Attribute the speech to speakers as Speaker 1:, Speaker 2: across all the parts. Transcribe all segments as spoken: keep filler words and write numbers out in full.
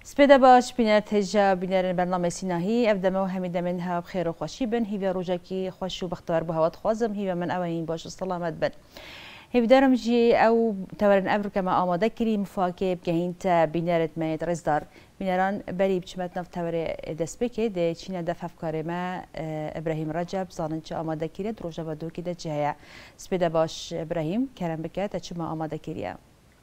Speaker 1: سپیده باش بینر تجا بینر برنامه سیناهی افدمو همیده من ها بخیر و خوشی بن هیوی روزکی خوش و بختار به هوات خوازم هیوی من اوین باش سلامت بن هیوی دارم جی او تورن افریقا ما آماده کری مفاکه بگهین تا بینرت مید رزدار بینران بری بچمت نف تور دست بکه ده چینه دف افکار ما ابراهیم رجب زانن چه آماده کری دروجه و دو که ده جهیا سپیده باش ابراهیم کرم بکه تا چه ما آماده کریه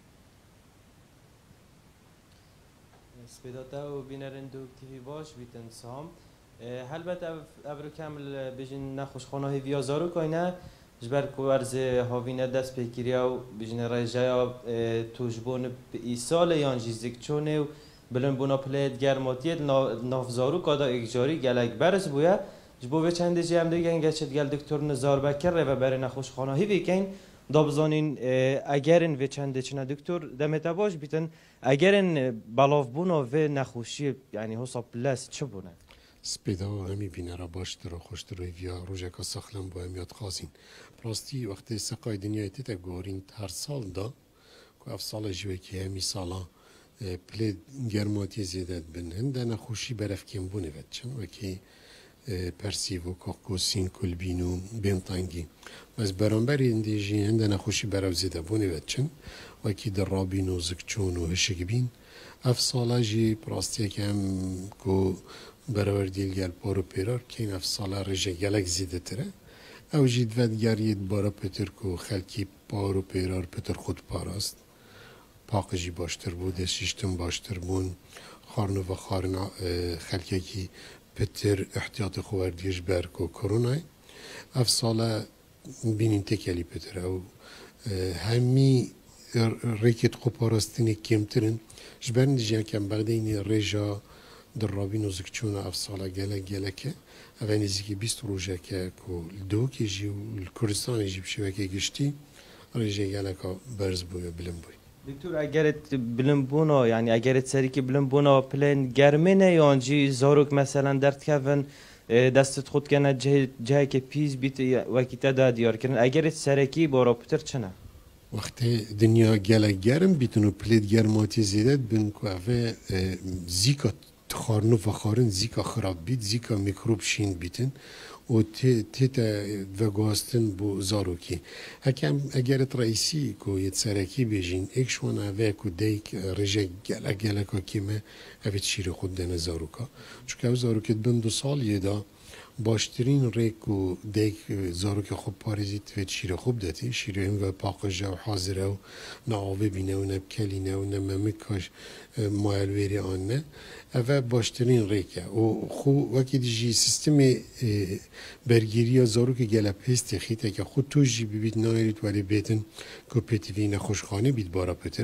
Speaker 2: سپیداتا و بینرندو تیوی باش بیتن سام هلبت ابرو کامل بجن نخوش خانه هیویا زارو کاینه جبر کوارز هاوینه دست پیکریا و بجن رجایا توجبون ایسال یان جیزک چونه و بلن بونا پلید گرماتیت نافزارو کادا اگجاری گلک برز بویا جبو به چند جیم دیگه گچت گل دکتر نزار بکر و بر نخوش خانه هیوی کین دابزانین اگرن و چند چنه دکتر دمت باش بیتن اگرن بالاف بونا و نخوشی یعنی حساب پلاس چه بونه؟
Speaker 3: سپیدا و همی بینه را باش در خوش در ویا روزه که سخلم با همیاد خازین پراستی وقتی سقای دنیای تیتا گورین هر سال دا که اف سال جوه که همی سالا پلید گرماتی زیدت بن هنده نخوشی برف کم بونه ود چن و که پرسیو و کاکوسین کلبینو بینتانگی بس برانبری اندیجی هنده نخوشی برف زیده بونه ود چن و که در رابین و زکچون و هشک بین اف سالا جی پراستی که هم که برابر دیل گل پارو پیرار که این اف سالا رجه گلک زیده تره او جید ود گرید بارا پتر که خلکی پارو پیرار پتر خود پاراست پاقجی باشتر بود سیستم باشتر بون خارنو و خارنا خلکی که پتر احتیاط خواردیش بر که کرونای اف سالا بینین تکلی پتر او همی ریکت خوب پاراستینی کمترین جبرن دیجیان کم بغده اینی رجا در رابین و زکچون اف سالا گلک گلکه اوه نزیکی بیست روژه که دو که جی و کردستان جی بشوه که گشتی رجا گلکا برز بوی بلن بوی
Speaker 2: دکتر اگرت بلن بونا یعنی اگرت سری که بلن بونا پلن گرمینه یا جی زاروک مثلا درد کفن دستت خود کنه جه, جه که پیز بیت وکی تا دیار کردن اگرت سرکی بارا پتر چنه؟
Speaker 3: وقتی دنیا گلک گرم بیتونو پلید گرماتی زیدت بین که اوه زیکا خارنو و خارن زیکا خراب بیت زیکا میکروب شین بیتن و تیتا و گاستن بو زاروکی هکم اگرت رئیسی که یه سرکی بیجین اکشون اوه که دیک رجه گلک گلکا کیمه اوه چیر خود دن زاروکا چون که او زاروکت بند دو سال یه دا باشترین ریک و دیک زاروک خوب پارزیت و شیر خوب داتی شیر هم و پاقجه و حاضره و نعاوه بینه و نبکلینه و نممکاش مایلویری آنه اوه باشترین ریکه و خو وکی دیجی سیستم برگیری زاروک گله پیستی خیته که خود توش جی ببید نایرید ولی بیتن که پیتوی نخوشخانه بید بارا پتر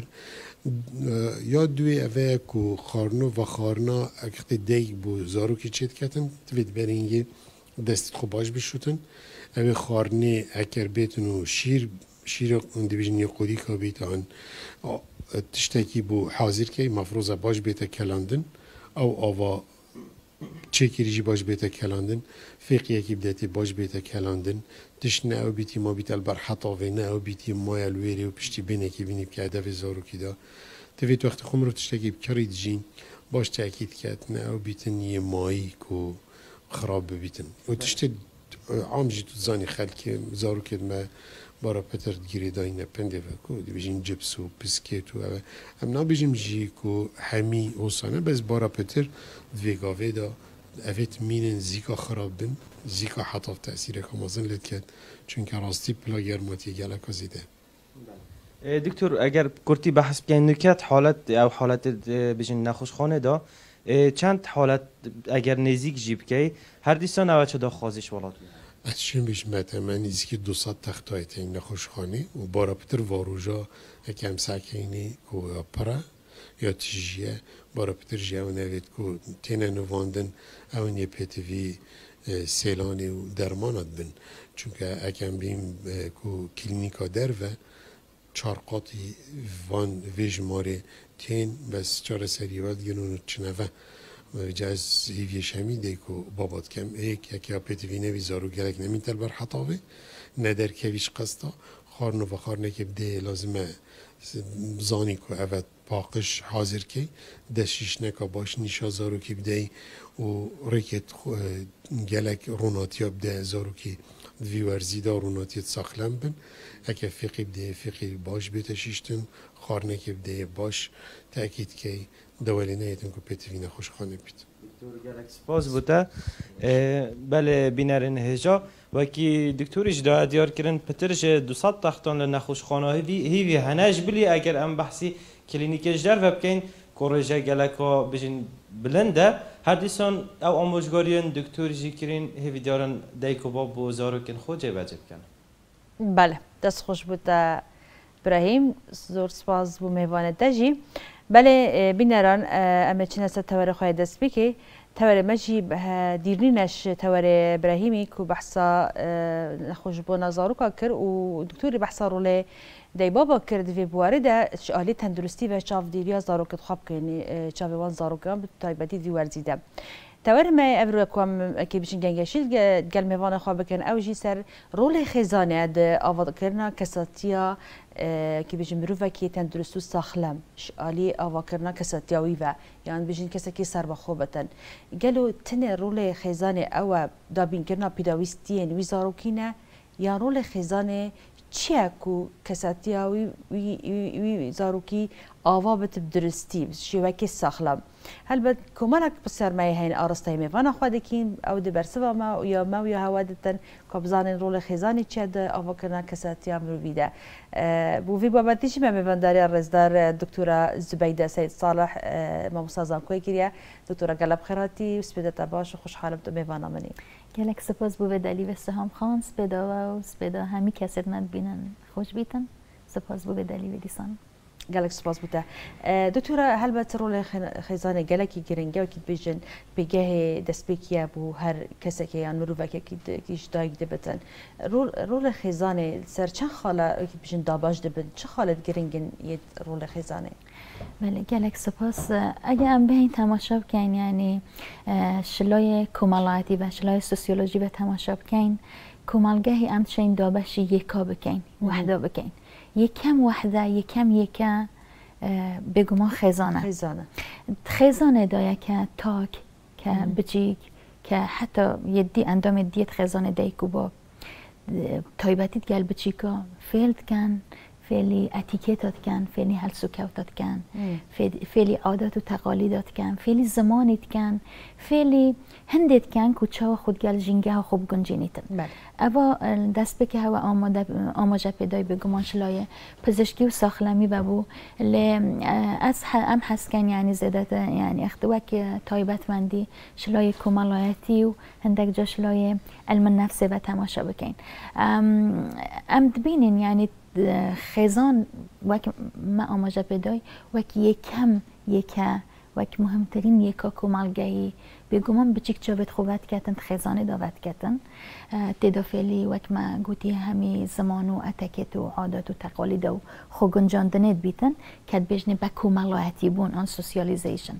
Speaker 3: یا دوی اوه که خارنو و خارنا اکت دیگ بو زاروکی چید کتن توید برینگی دست خوب باش بشوتن اوه خارنه اکر بیتن و شیر شیر اندیویژنی قدی که بیتن تشتکی بو حاضر که مفروضه باش بیتا کلاندن او آوا چکیریجی باش بیتا کلاندن فقیه که بدهتی باش بیتا کلاندن تش نه او بیتی ما بیت البر حطاوه نه او بیتی مایل ویری و پشتی بینه که بینی که هدف زارو که دا توید وقت خم رو تشتکی بکرید جین باش تاکید کرد نه او بیتن یه مایی که خراب ببیتن و تشتی عام جی تو زانی خلک زارو که ما بارا پتر گیری دایی نپنده و که بیجین جبس و پسکت و اوه هم نبیجیم جی که همی حسانه بس بارا پتر دویگاوه دا اوید مینن زیکا خراب بن زیکا حطاف تأثیر کامازن لید کرد چون که راستی پلا گرماتی گلکا زیده
Speaker 2: دکتر اگر کرتی بحث بگین نکت حالت او حالت بیجین نخوش خانه دا چند حالت اگر نزیک جیب که هر دیستان اوه چه دا خوازش ولاد
Speaker 3: اتشین بیش متمن نیزی که دوصد تختای تین نخوشخانه و بارا پتر واروجا کم ساکنی که پره یا تیجیه بارا پتر جاو نوید که تین نواندن اون یه پتوی سیلانی و درمانات بن چون که اکم بیم که کلینیکا در و چارقاتی وان ویج ماره تین بس چار سریوات گنون چنوه جاز هیویش همی دی که بابات کم ایک یکی اپیتوی نوی زارو گلک نمیتر بر حطاوه ندر کویش قستا خارنو و خارنه که بده لازمه زانی که اوه پاقش حاضر کی دشیش نکا باش نیشا زارو کی بدهی و ریکت گلک روناتیا بده زارو کی وی ورزی دا روناتیت ساخلم بن اگه فقی بده فقی باش بتشیشتن خارنه که بده باش تأکید کی دولی نیتون که پتوینه خوشخانه بید
Speaker 2: دکتر گلک سپاس بوده بله بینرین هجا وکی دکترش دا دیار کردن پترش دوصد تختان لنخوش خانه هیوی هیوی هناش بلی اگر ام بحثی کلینیکش در و بکن کورژه گلکا بجن بلنده هر دیسان او آموزگاریان دکتر جی کرین هیوی دارن دایکو باب و زارو کن خود جای وجب کنن.
Speaker 1: بله دست خوش بود ابراهیم زور سپاس بو میوان دجی بله بینران اما چنین است تواره خواهی دست بکی تواره مجی دیرنینش تواره ابراهیمی که بحثا خوش بو نظارو که کر و دکتوری بحثا روله دی بابا کرد وی بوارده شالی تندرستی و چاف دیریا زارو که خواب کنی چاف وان زارو کن به تایبتی دی ورزیده تواره ما ابرو کم که بیشتر گنگشید گل میوان خواب کن اوجی سر رول خزانه د آواد کرنا کساتیا که بیشتر مروفه کی تندرستو ساخلم شالی آواد کرنا کساتیاوی و یعنی بیشتر کسی که سر بخوابتن گلو تن رول خزانه او دابین کرنا پیداویستین وی زارو کینه یا رول خزانه چیه کو کساتیاوی وی وی زاروکی آوا بت درستی شیوه ساخلم هلبت کمالک بسرمایه هین آراسته میوان خواده کین او دی برسوا ما یا ما یا هوادتن کابزان رول خزانی چه ده آوا کردن کساتیا مرویده بوفی بابتیش ما میوان داری رزدار دکتورا زبیده سید صالح ما مسازم کوی کریه دکتورا قلب خیراتی و سپیدت باش و خوشحالم تو میوان آمنی
Speaker 4: گلک سپاس بو دلی و سهام خان سپیدا و سپیدا همی کسید من بینن خوش بیتن سپاس بو دلی و دیسان
Speaker 1: گلک سپاس بوده دکتورا هلبت رول خزانه گلکی گرنگه و کی بیشن بگه دست بکیه بو هر کسی که یان مروفه که کیش دایگ دبتن رول رول خزانه سر چند خاله کی بیشن داباج دبن چه خاله گرنگن یه رول خزانه
Speaker 4: بله گلک سپاس اگه ام به این تماشا بکن یعنی شلای کمالاتی و شلای سوسیولوژی و تماشا بکن کمالگاهی ام چین دابشی یکا بکن وحده بکن یکم وحده یکم یکم بگمان خزانه
Speaker 1: خزانه
Speaker 4: خزانه دایا که تاک که بچیک که حتی یدی اندام دیت خزانه دایکو با تایبتیت گل بچیکا فیلد کن فعلی اتیکتات کن فعلی حل سکوتات کن فعلی عادات و تقالیدات کن فعلی زمانیت کن فعلی هندت کن کوچه و خود گل جنگه ها خوب گنجینیتن اوا دست بکه هوا آماده آماجه پیدای بگمان شلای پزشکی و ساخلمی ببو ل از ام حس کن یعنی زدت یعنی اختواک تایبت مندی شلای کمالایتی و هندک جا شلای علم النفس و تماشا بکن ام, ام دبینین یعنی خزان وک ما آماجه پیدای وک یکم یکه وک مهمترین یکا کمالگاهی بگمان بچیک چابت خوبت کتن خزانه داوت کتن تدافعلی وک ما گوتی همی زمان و اتکت و عادات و تقالید و خوگنجاندنت بیتن کت بجنه با کمالایتی بون آن سوسیالیزیشن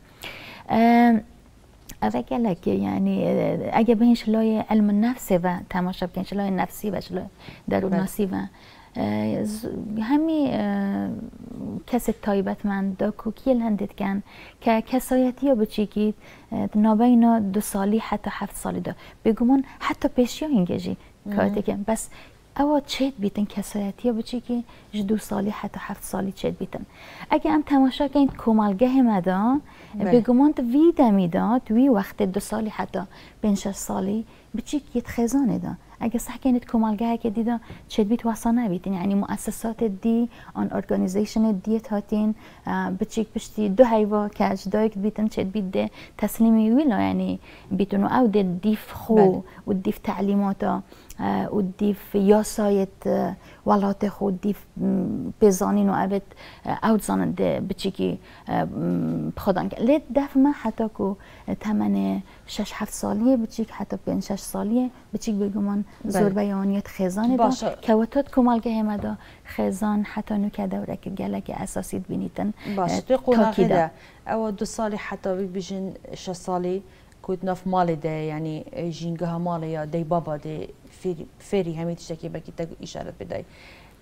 Speaker 4: اوه گلک یعنی اگه به این شلای علم النفس و تماشا بکن شلای نفسی و شلای دروناسی و همی کسی تایبت من دا کوکیل هندید کن که کسایتی ها بچیکید نابینا دو سالی حتی هفت سالی دا بگمان حتی پیشی ها اینگجی کارتی کن بس اوا چید بیتن کسایتی ها بچیکی دو سالی حتی هفت سالی چید بیتن اگه هم تماشا کن کمالگه مدان بگمان تو وی دمیداد وی وقت دو سالی حتی پنج سالی بچیک یت خزانه دا اگه صح کنید کمالگاه که دیدا چید بیت واسانه بیتین یعنی مؤسسات دی آن ارگانیزیشن دیت هاتین بچیک پشتی دو هیوا که اجدایک بیتن چید بیت ده تسلیمی ویلا یعنی بیتونو او ده دیف خو و دیف تعلیماتا و دیف یاسایت ولات خود دیف بزانین و اوت اوت زانن ده بچیکی بخدان که لید دف ما حتی که تمن شش هفت سالیه بچیک حتی پنج شش سالیه بچیک بگمان زور بیانیت خزانه دا که وقتات کمالگه مدا خزان حتی نوکه دوره که گلک اساسی بینیتن
Speaker 1: باشه توی قناقی ده او دو سالی حتی بیشن شش سالی کود نف مال ده یعنی جینگه ها مال یا دی بابا ده فیری فیری همی تشکی بکی تا اشاره بدای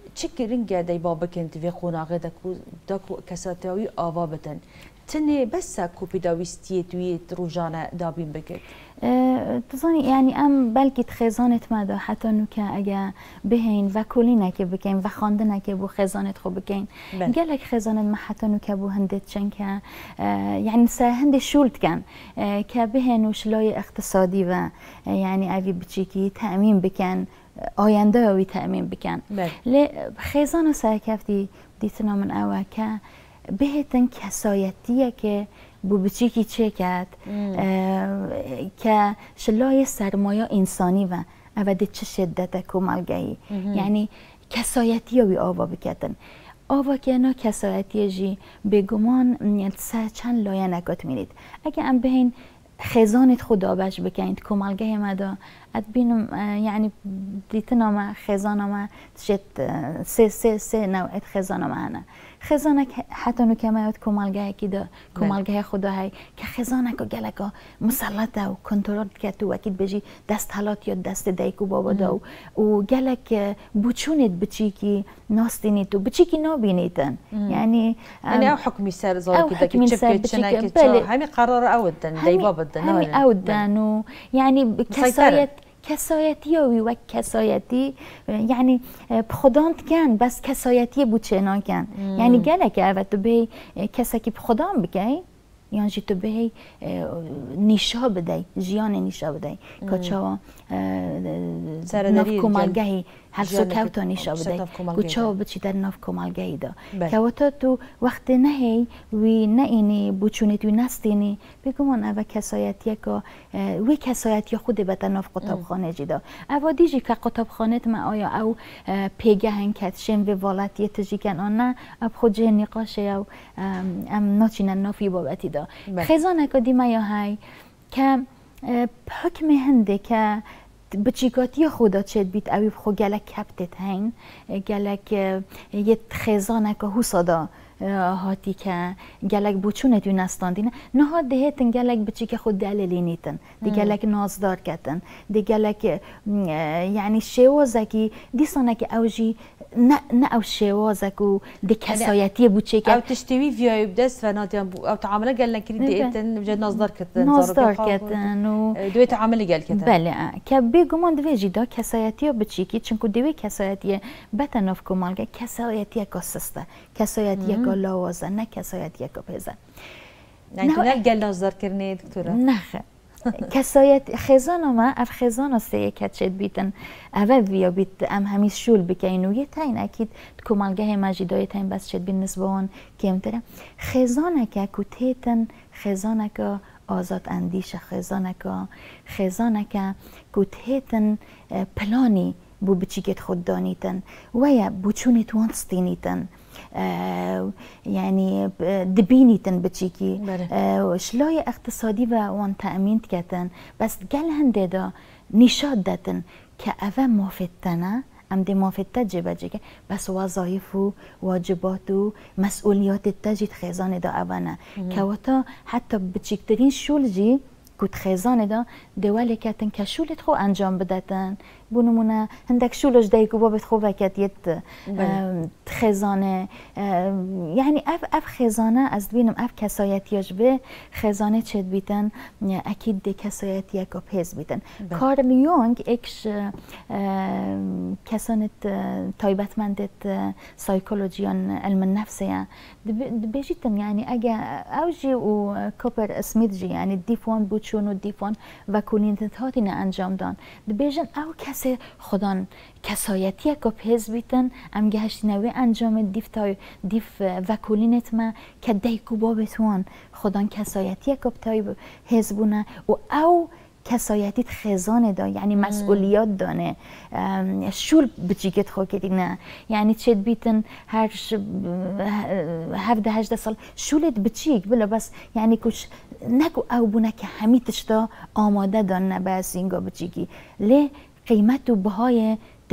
Speaker 1: چه گرنگه دی بابا کنتی و خوناقه دکو دکو کساتوی آوا بدن تنه بس کو پیداویستی توی روزانه دابین بکرد.
Speaker 4: تزانی یعنی ام بلکی خزانت مدا حتی نو که اگه بهین و کلی نکه بکن و خانده نکه بو خزانت خو بکن گلک خزانت ما حتی نو که بو هندت چن که یعنی سه هند شولت کن که بهین وشلای اقتصادی و یعنی اوی بچیکی تأمین بکن آینده اوی تأمین بکن. ل خزانه سه کفتی دیتنا من اوه که بهتن کسایتیه که بو بچیکی چه کرد که شلای سرمایه انسانی و اوده چه شدت کمالگهی یعنی کسایتی وی آوا بکتن آوا که اینا کسایتی جی بگمان سه چند لایه نکات مینید اگه ام بهین خزانت خدا بش بکنید کمالگه مدا اد بینم یعنی دیتنا ما خزانه ما شد سه سه سه نوعیت خزانه ما هنه خزانه حتی نو که میاد کمالگه کی دا کمالگه خدا هی که خزانه که گلکا مسلطه و کنترل که تو وکید بجی دست حالات یا دست دیکو بابا دا و گلک بچونت بچی کی ناستینی تو بچی کی نابینیتن یعنی
Speaker 1: یعنی او حکمی سر زال که دکی چپ چنه که همین قرار اودن دی بابا دن
Speaker 4: همین اودن و یعنی کسایت کسایتی اوی و کسایتی یعنی بخداند کن بس کسایتی بود چه کن یعنی گله که اوه تو به کسی که بخدام بگی یعنی تو به نیشا بدهی جیان نیشا بدهی که چاوا ناف کمالگهی هر سو کوتا نیشا بدهی که چاوا بچی در ناف کمالگهی دا که وقتا تو وقت نهی وی نه اینی بچونیت وی نستینی بگو من اوه کسایتیه که وی کسایتی خود بتا ناف قطب خانه جیدا اوه دیجی که قطب خانه ما آیا او پیگه هنکت شم و والاتیه تجی کن آنه اب خود جه نقاشه او ام ناچینن نافی بابتی دا خزانه که دیما یا های که حکم هنده که بچیکاتی خدا چید بیت اوی خو گلک کپتت هین گلک یه خزانه که حسادا هاتی که گلک بچونه تو نستاندینه نه ها دهتن گلک بچی که خود دلیلی نیتن دی گلک نازدار کتن دی گلک یعنی شوازه که دیسانه که اوجی نه نه او شوازه که دی کسایتی بچی که
Speaker 1: او تشتوی ویای بدست و ناتیان بو او تعامله گل نکری دیتن بجد نازدار کتن
Speaker 4: نازدار کتن و
Speaker 1: دوی تعامله گل کتن
Speaker 4: بله که بگمان دوی جدا کسایتی بچی که چونکو دوی کسایتی بتناف کمالگه کسایتی کاسسته کسایتی که لوازه نه کسایتی که پیزه
Speaker 1: نه تو نه گل نازدار کرنی دکتوره
Speaker 4: نه کسایت خزانه ما اف خزانه سه کچید بیتن اول ویا بیت ام همیز شول بکین و یه تاین اکید کمالگه مجیدای تاین بس شد بین نسبان کمتره خزانه که کتیتن خزانه که آزاد اندیش خزانه که خزانه که کتیتن پلانی بو بچیکت خود دانیتن و یا بچونت وانستینیتن یعنی دبینیتن بچیکی شلای اقتصادی و وان تأمین کتن بس گل هنده دا نشاد داتن که اوه مافتنه ام دی مافته جبه جگه بس وظایف و واجبات و مسئولیات تجید خیزان دا اوانه که وطا حتی بچیکترین شول جی کت خیزان دا دوله کتن که شولت خو انجام بدتن بونمونه هندک شولش دیگه بابت خوب وکتیت خزانه یعنی اف اف خزانه از بینم اف کسایتیاش به خزانه چد بیتن اکید دی کسایتی که پیز بیتن کارل یونگ اکش کسانت تایبتمندت سایکولوژیان علم النفسیه بیجیتن یعنی اگه اوجی و کوپر اسمیت جی یعنی دیفون بوچون و دیفون و کولینت هاتی نه انجام دان بیجن او کسی خودان کسایتی که پیز بیتن ام گهشت نوی انجام دیف تای دیف وکولینت ما که دیکو بابتوان خودان کسایتی که تای حزبونه و او کسایتیت خزانه دا یعنی مسئولیات دانه شول بچیکت خو کردینه یعنی چه بیتن هر هفده هجده سال شولت بچیک بلا بس یعنی کش نکو او بونه که همیتش دا آماده دانه بس اینگا بچیکی لی قیمت و بهای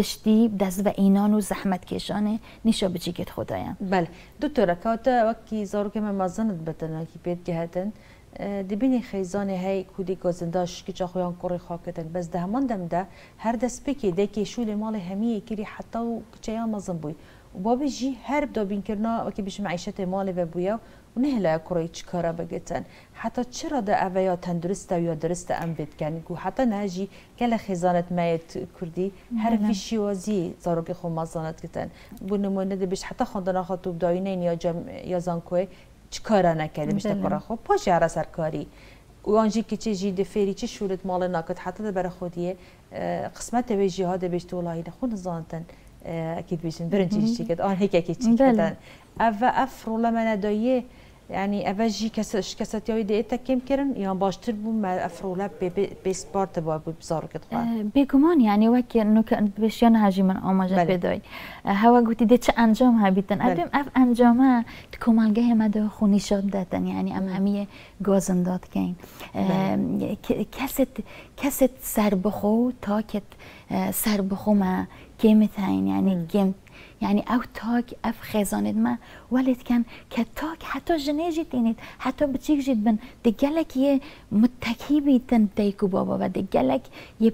Speaker 4: تشتی دست و اینان و زحمت کشانه نیشا بچیکت خدایم.
Speaker 1: بله دکتر کاتا وقتی زارو که من مازند بتن کی پیت گهتن دبینی خیزانه هی کودی گازنداش که چاخویان کری خاکتن بس ده من دم ده هر دست بکی ده که شول مال همیه کری حتی و چیا مازن بوی و بابی جی هر بدا بین کرنا وکی بیش معیشت مال و بویا و نه لا کری چکارا بگتن حتی چرا ده اویا تندرسته یا درسته ام بید کن گو حتی نهجی کل خیزانت میت کردی هر فیشی وازی زارو که خو مازنت کتن بونمونه ده بیش حتی خواندن خاطب داینه یا جم یا زانکوی چکارا نکرده بیشتر کارا خوب پاش یارا سرکاری و آنجی که چه جید فری چه شورت مال ناکت حتی ده برای خودیه قسمت به جهاد بیشتر ولایی نخون زانتن اكيد بيشن برنجي شي كده اه هيك اكيد شي كده اف افرو لما ندايه يعني افجي كسش كساتيوي دي تكيم كرن يان باشتر بو ما افرو لا بي سبورت با بزار كده
Speaker 4: بيگمان يعني وك انه كان بيشيان هاجي من اماجه بداي هوا قلت دي چه انجام هبيتن ابم اف انجام تكمالگه مده خوني شاد دادن يعني ام هميه گازنداد کین کست کست سر بخو تا کت سر بخو ما كيمتين يعني كيم يعني او تاك اف خزانت ما ولد كان كتاك حتى جنيجي تينيت حتى بتشيك جدا دجالك يه متكي بيتن بدايكو بابا بدجالك يب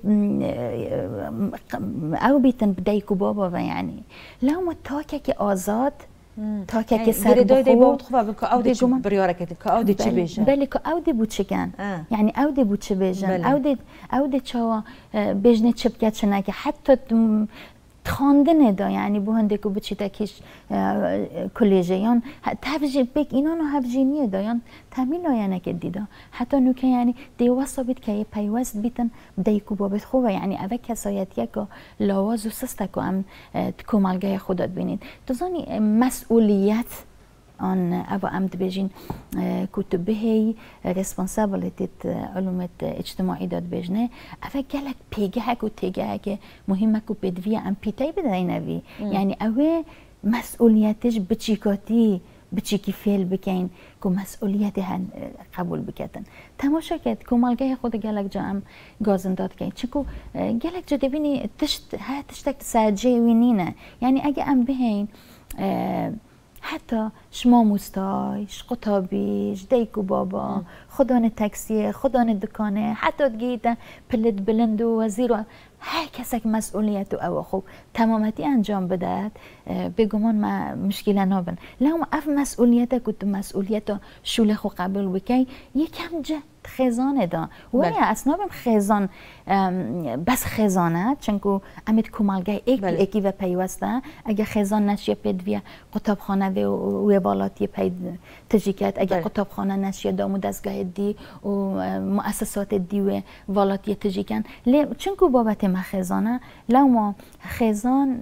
Speaker 4: او بيتن بدايكو بابا يعني لو متاكك آزاد تاكك
Speaker 1: يعني
Speaker 4: سر
Speaker 1: بخو داي بابا تخفى بك او دي
Speaker 4: بيگمان
Speaker 1: بريارك كا او دي چه بيجن
Speaker 4: بله که او دی بود چگن
Speaker 1: آه.
Speaker 4: يعني او دی بود چه بیجن
Speaker 1: بله.
Speaker 4: او دی او دی چوا بیجنه چه بکت چنه که حتی خواندن دا یعنی بو هنده که بچی تکیش کلیجیان تفجی بک اینا نو هفجینیه دایان تمیل آینه که دیدا حتی نو که یعنی دیواسا بید که یه پیوست بیتن دیکو بابت خوبه یعنی اوه کسایتیه که لاواز و سسته که هم کمالگه خودت بینید دوزانی مسئولیت آن ابا عمد بيجين كتب به responsibility علوم اجتماعی داد بجنه افا گلک پیگه و تیگه که مهمه که بدوی ام پیتای بداینوی یعنی اوه مسئولیتش بچیکاتی بچیکی فعل بکن که مسئولیت هن قبول بکتن تماشا کرد کمالگه خود گلک جا ام گازنداد کن چکو گلک جا دبینی تشت ها تشتک ساجه وینینه یعنی اگه ام بهین حتی شما مستایش قطابیش دیکو بابا خدان تاکسیه خدان دکانه حتی گیتا پلد بلند و وزیر و هر کسی که مسئولیت و او خوب تمامتی انجام بدهد بگمان ما مشکل نابن لهم اف مسئولیت که تو مسئولیت شوله خو قبول بکی یکم جه خزانه دا و یا اسنابم خزان بس خزانه چنکو امید کمالگه ایک بی ایکی و پیوسته اگه خزان نشیه پدویه قطابخانه و بالاتی پید تجیکت اگه قطابخانه نشیه دامو دستگاه دی و مؤسسات دی و والاتی تجیکن چنکو بابت ما خزانه لو ما خزان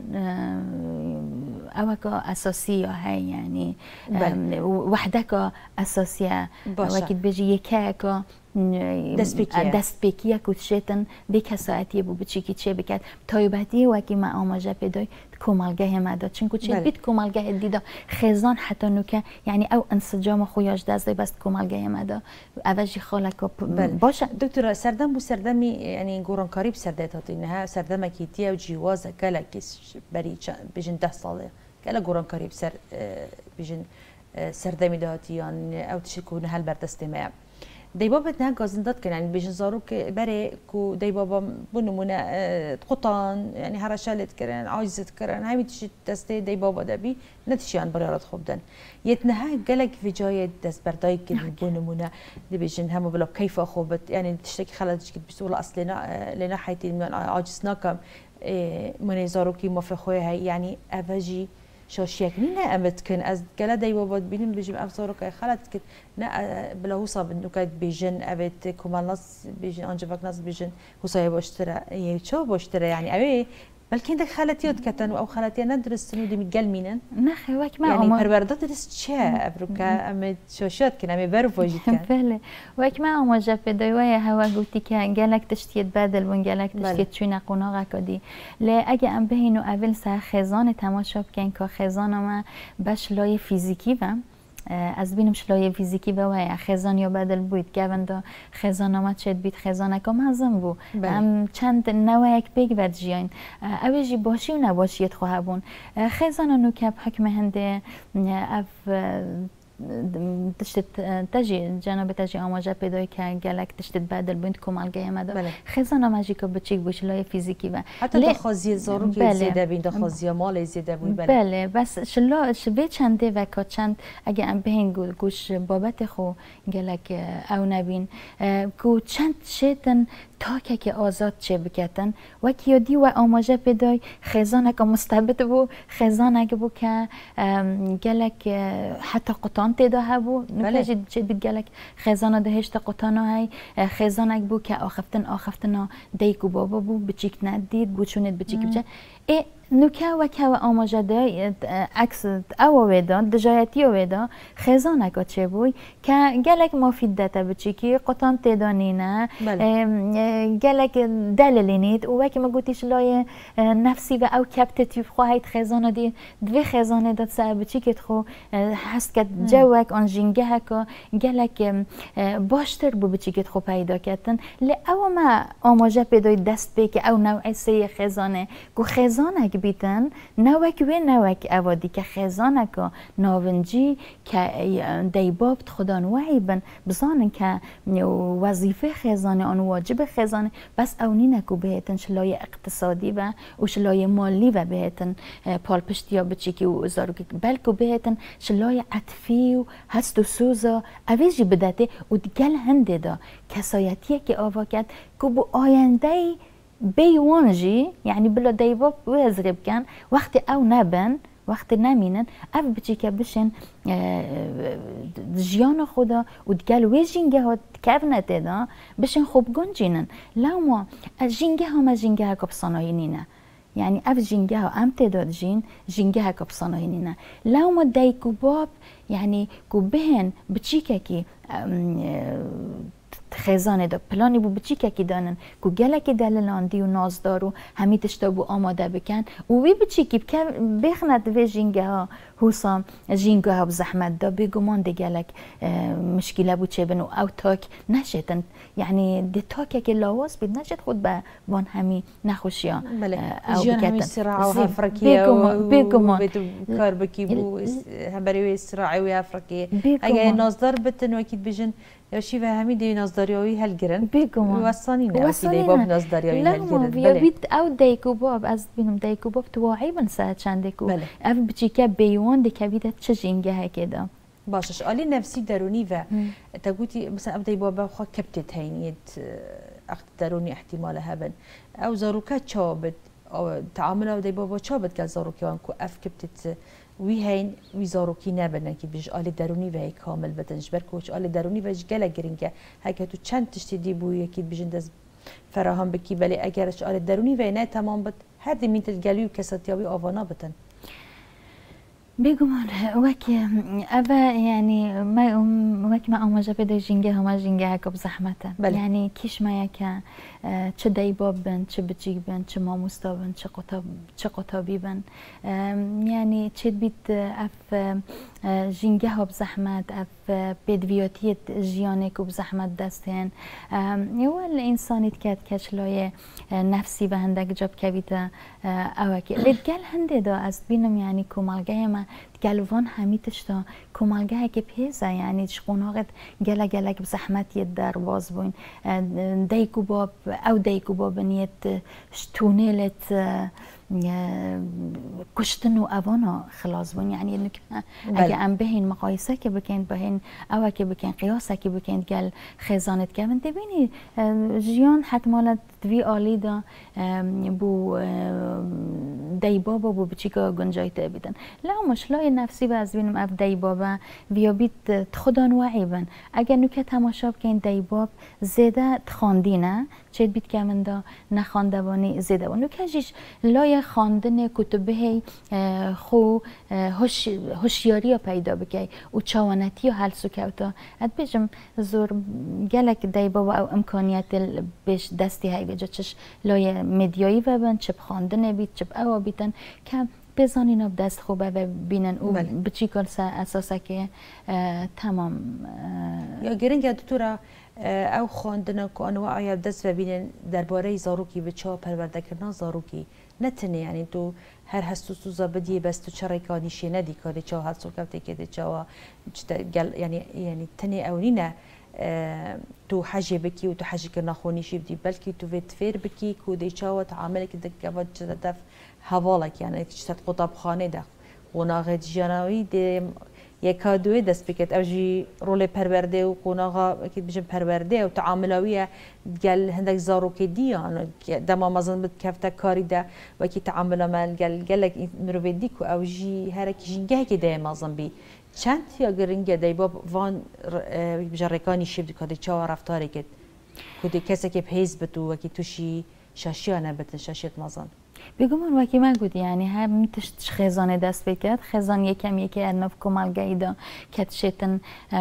Speaker 4: اوکا اساسی یا هی یعنی وحده که اساسیه وکید بجی یکه که دست بکیه کتشتن به کسایتی بو بچیکی چه بکرد تایبتی و که ما آماجه پیدای کمالگه مداد چون چه بیت کمالگه دیدا خزان حتی نوکه یعنی او انسجام خویاش دست بس کمالگه مدا اوجی خالک باشه
Speaker 1: دکتر سردم بو سردمی یعنی گورانکاری بسرده تاتین ها سردم کیتی و جواز کلا کس بری بجن ده ساله کلا گورانکاری بسر بجن سردمی دهاتیان او تشکونه هل بردست ما دی بابا نه گازنداد کنن یعنی بیشتر زارو که بره کو دی بابا بنمونه قطان یعنی هر شالت کردن عاجزت کردن همین چیز دسته دی بابا دبی نتیجه برایت خوب دن یتنها گلک في جای دست بردای که بنمونه دی بیشتر همو بلا کیف خوبت یعنی تشتکی خالدش که بسیار اصلا لنا حیاتی من عاجز نکم من زارو کی مفخوی هی یعنی اوجی شاشيك نينا أمت كن أز قلا داي بابا بينم بيجي أفسارك أي خلت كت نا بلا هو صاب إنه كات بيجن أبت كمان ناس بيجن أنجبك ناس بيجن هو صايب باشترى يشوا باشترى يعني أبي بلكن عندك خالتيات كتن أو خالتي ندرس إنه دي متقل مينن
Speaker 4: نخي وك ما
Speaker 1: يعني بربردات درس شيء أبروكا أمت شاشات كن أمي برف واجد كن
Speaker 4: فعلا وك ما أما جاب بداية هوا قلتي كان جالك تشتيت بدل ونجالك تشتيت شو نقونا غكدي لا أجي أم بهينو أول سر خزان تماشا كن كخزان ما باش لای فیزیکی و از بینم شلای فیزیکی به وای خزان یا بدل بود که بنده خزان آمد شد بید خزان کم ازم بو هم چند نوع یک بگ ورد جیان اوجی باشی و نباشیت خواه بون خزان نوکب حکم هنده اف تشتت تجي جناب تجي آماجه پیدای که گلک تشتت بدل بند کمال گه مده خزان آماجی که بچیک باشه لای فیزیکی و
Speaker 1: حتی دخوازی زارو که زیاده بین دخوازی مال زیاده بود
Speaker 4: بله بله بس شلا شبه چنده و که چند اگه ام بهین گوش بابت خو گلک او نبین کو چند شیطن تا که آزاد چه بکتن و کیادی و آماجه پیدای خزان که مستبد بو خزان که بو که گلک حتی قطعان تیدا هبو نکه چه بید گلک خزان دهشت قطعان های خزان که بو که آخفتن آخفتن دیکو بابا بو بچیک ندید بو چونت بچیک بچه ای نوکه و که و آماجه ده عکس او ویدا دجایتی ویدا خزانه که چه بوی که گلک مفید داته بچیکی قطعان تیدانینه گلک دللینید و وکی ما گوتیش لای نفسی و او کبت تیف خواهید خزانه دی دوی خزانه داد سر بچیکت خو هست که جوک آن جنگه که گلک باشتر بو بچیکت خو پیدا کردن لی او ما آماجه پیدای دست بی که او نوع سه خزانه گو خزانه بیتن نوک و نوک اوادی که خزانه که ناونجی که دیباب خدا نوعی بن بزانن که وظیفه خزانه آن واجب خزانه بس اونی نکو بهتن شلای اقتصادی و و شلای مالی و بهتن پالپشتی ها بچیکی و ازارو که بلکو بهتن شلای عطفی و هست و سوزا اویجی بدته و دیگل هنده دا کسایتیه که آوا کرد که بو آینده بیوانجی یعنی بلا دیواب وزرب کن وقتی او نبن وقتی نمینن اف بچی که بشن جیان خدا و دگل وی جنگه ها کف نتیدا بشن خوب گنجینن لو ما جنگه ها ما جنگه ها کب صناعی نینه یعنی اف جنگه ها ام تعداد جین جنگه ها کب صناعی نینه لو ما دیکو باب یعنی کو بهن بچی که کی خزانه دا پلانی بو بچی که دانن کو گلک دللاندی و نازدارو همی تشتا بو آماده بکن و وی بچی که بخند وی جینگه ها حوصا جینگه ها بزحمت دا بگمان دی گلک مشکله بو چه بن و او تاک نشتن یعنی دی تاک که لاواز بید نشد خود به وان همی نخوشی ها
Speaker 1: او جیان همی سراع و هفرکیه و بیتو کار بکی بو هبری سراعی و هفرکیه اگه نازدار بتن و اکید بجن یا شی و همین دی نازداریایی هل گرن
Speaker 4: بگم
Speaker 1: واسانی نه واسانی باب نازداریایی هل گرن
Speaker 4: بله بیت او دیکو باب از بینم دیکو باب تو واعی بن ساعت چند دیکو اف بچی که بیوان دکبیده چه جنگه هکیدا
Speaker 1: باشش علی نفسی درونی و تقولي مثلا ابدا بابا خو كبتت هينيت اخت دروني احتمال هبن او زاروكات شابت او تعامل ابدا بابا شابت قال زاروكي وانكو اف كبتت وی هین وی زاروکی نبرن که بیش آل درونی و کامل بتنش برکوش آل درونی وش گله گرینگه هکه تو چند تشتی دی بو یکی بیشن دز فراهم بکی ولی اگرش آل درونی و نه تمام بد هر دی میتل گلوی کساتیابی آوانا بتن
Speaker 4: بگمان وکی اوه یعنی ما وکی ما آماجه پیدا جنگه همه جنگه هکا بزحمته
Speaker 1: بله.
Speaker 4: یعنی کیش ما یکه چه دیباب بن چه بچیک بن چه ماموستا بن چه قطاب چه قطابی بن یعنی چه بیت اف جنگه ها بزحمت اف بدویاتی جیانه که بزحمت دستن اول انسانیت کد کشلای نفسی و هندک جاب کویتا اوکی لدگل هنده دا از بینم یعنی کمالگه ما گلوان همیتش تا کمالگه که پیزه یعنی شقوناقت گله گله که بزحمتی در باز بوین دیکو باب او دیکو باب نیت شتونیلت کشتن و اوانا خلاص بون یعنی انك اگه ام بهین مقایسه که بکن بهین او که بکن قیاسه که بکن گل خزانت که من ببینی جیان حتمالت دوی آلی دا بو دی بابا بو بچیکا گنجایته بیدن لا مشلای نفسی و از بینم اف دی بابا ویا بیت خدا نوعی بن اگه نوکه تماشا بکن دی باب زیده تخاندینه چه بیت که من دا نخاندوانی زیده و نوکه جیش لای خواندن کتبه خو هوشیاری پیدا بکی و چاوانتی و حل سکوتا اد بیشم زور گلک دی بابا او امکانیت بیش دستی های بجا چش لای مدیایی و بند چپ خواندن بیت چپ او بیتن که بزنین اب دست خوبه و بینن او بچی کل اساسه که تمام
Speaker 1: یا گرنگ دکترا او خواندن که انواع دست و بینن درباره زاروکی به چا پرورده کردن زاروکی نتنه یعنی تو هر هستو سوزا بدیه بس تو چرا کانی شی ندی کاری چا هستو کفته که چا یعنی یعنی تنه اونی نه تو حاجه بکی و تو حاجه که نخونی شی بدی بلکه تو ویت فیر بکی کودی چا و تعامل که دکوات چه دف حوالک یعنی چه قطب خانه ده قناغ جناوی ده یک دوی دست بکت اوجی رول پرورده و قناغا که بجن پرورده و تعاملویه گل هندک زارو که دیان دما مزن بد کفته کاری ده و کی تعامل مال گل گلک مروی دیکو اوجی هر کی جنگه که ده مزن بی چند یا گرینگه دی باب وان بجن رکانی شیب دکاده چه رفتاری کد کدی کسی که پیز بتو و کی توشی شاشیانه بتن شاشیت مزن
Speaker 4: بگم وکی من گودی یعنی هم تشت خزانه دست بکرد خزان یکم یکی ارناف کمال گایدا کت شتن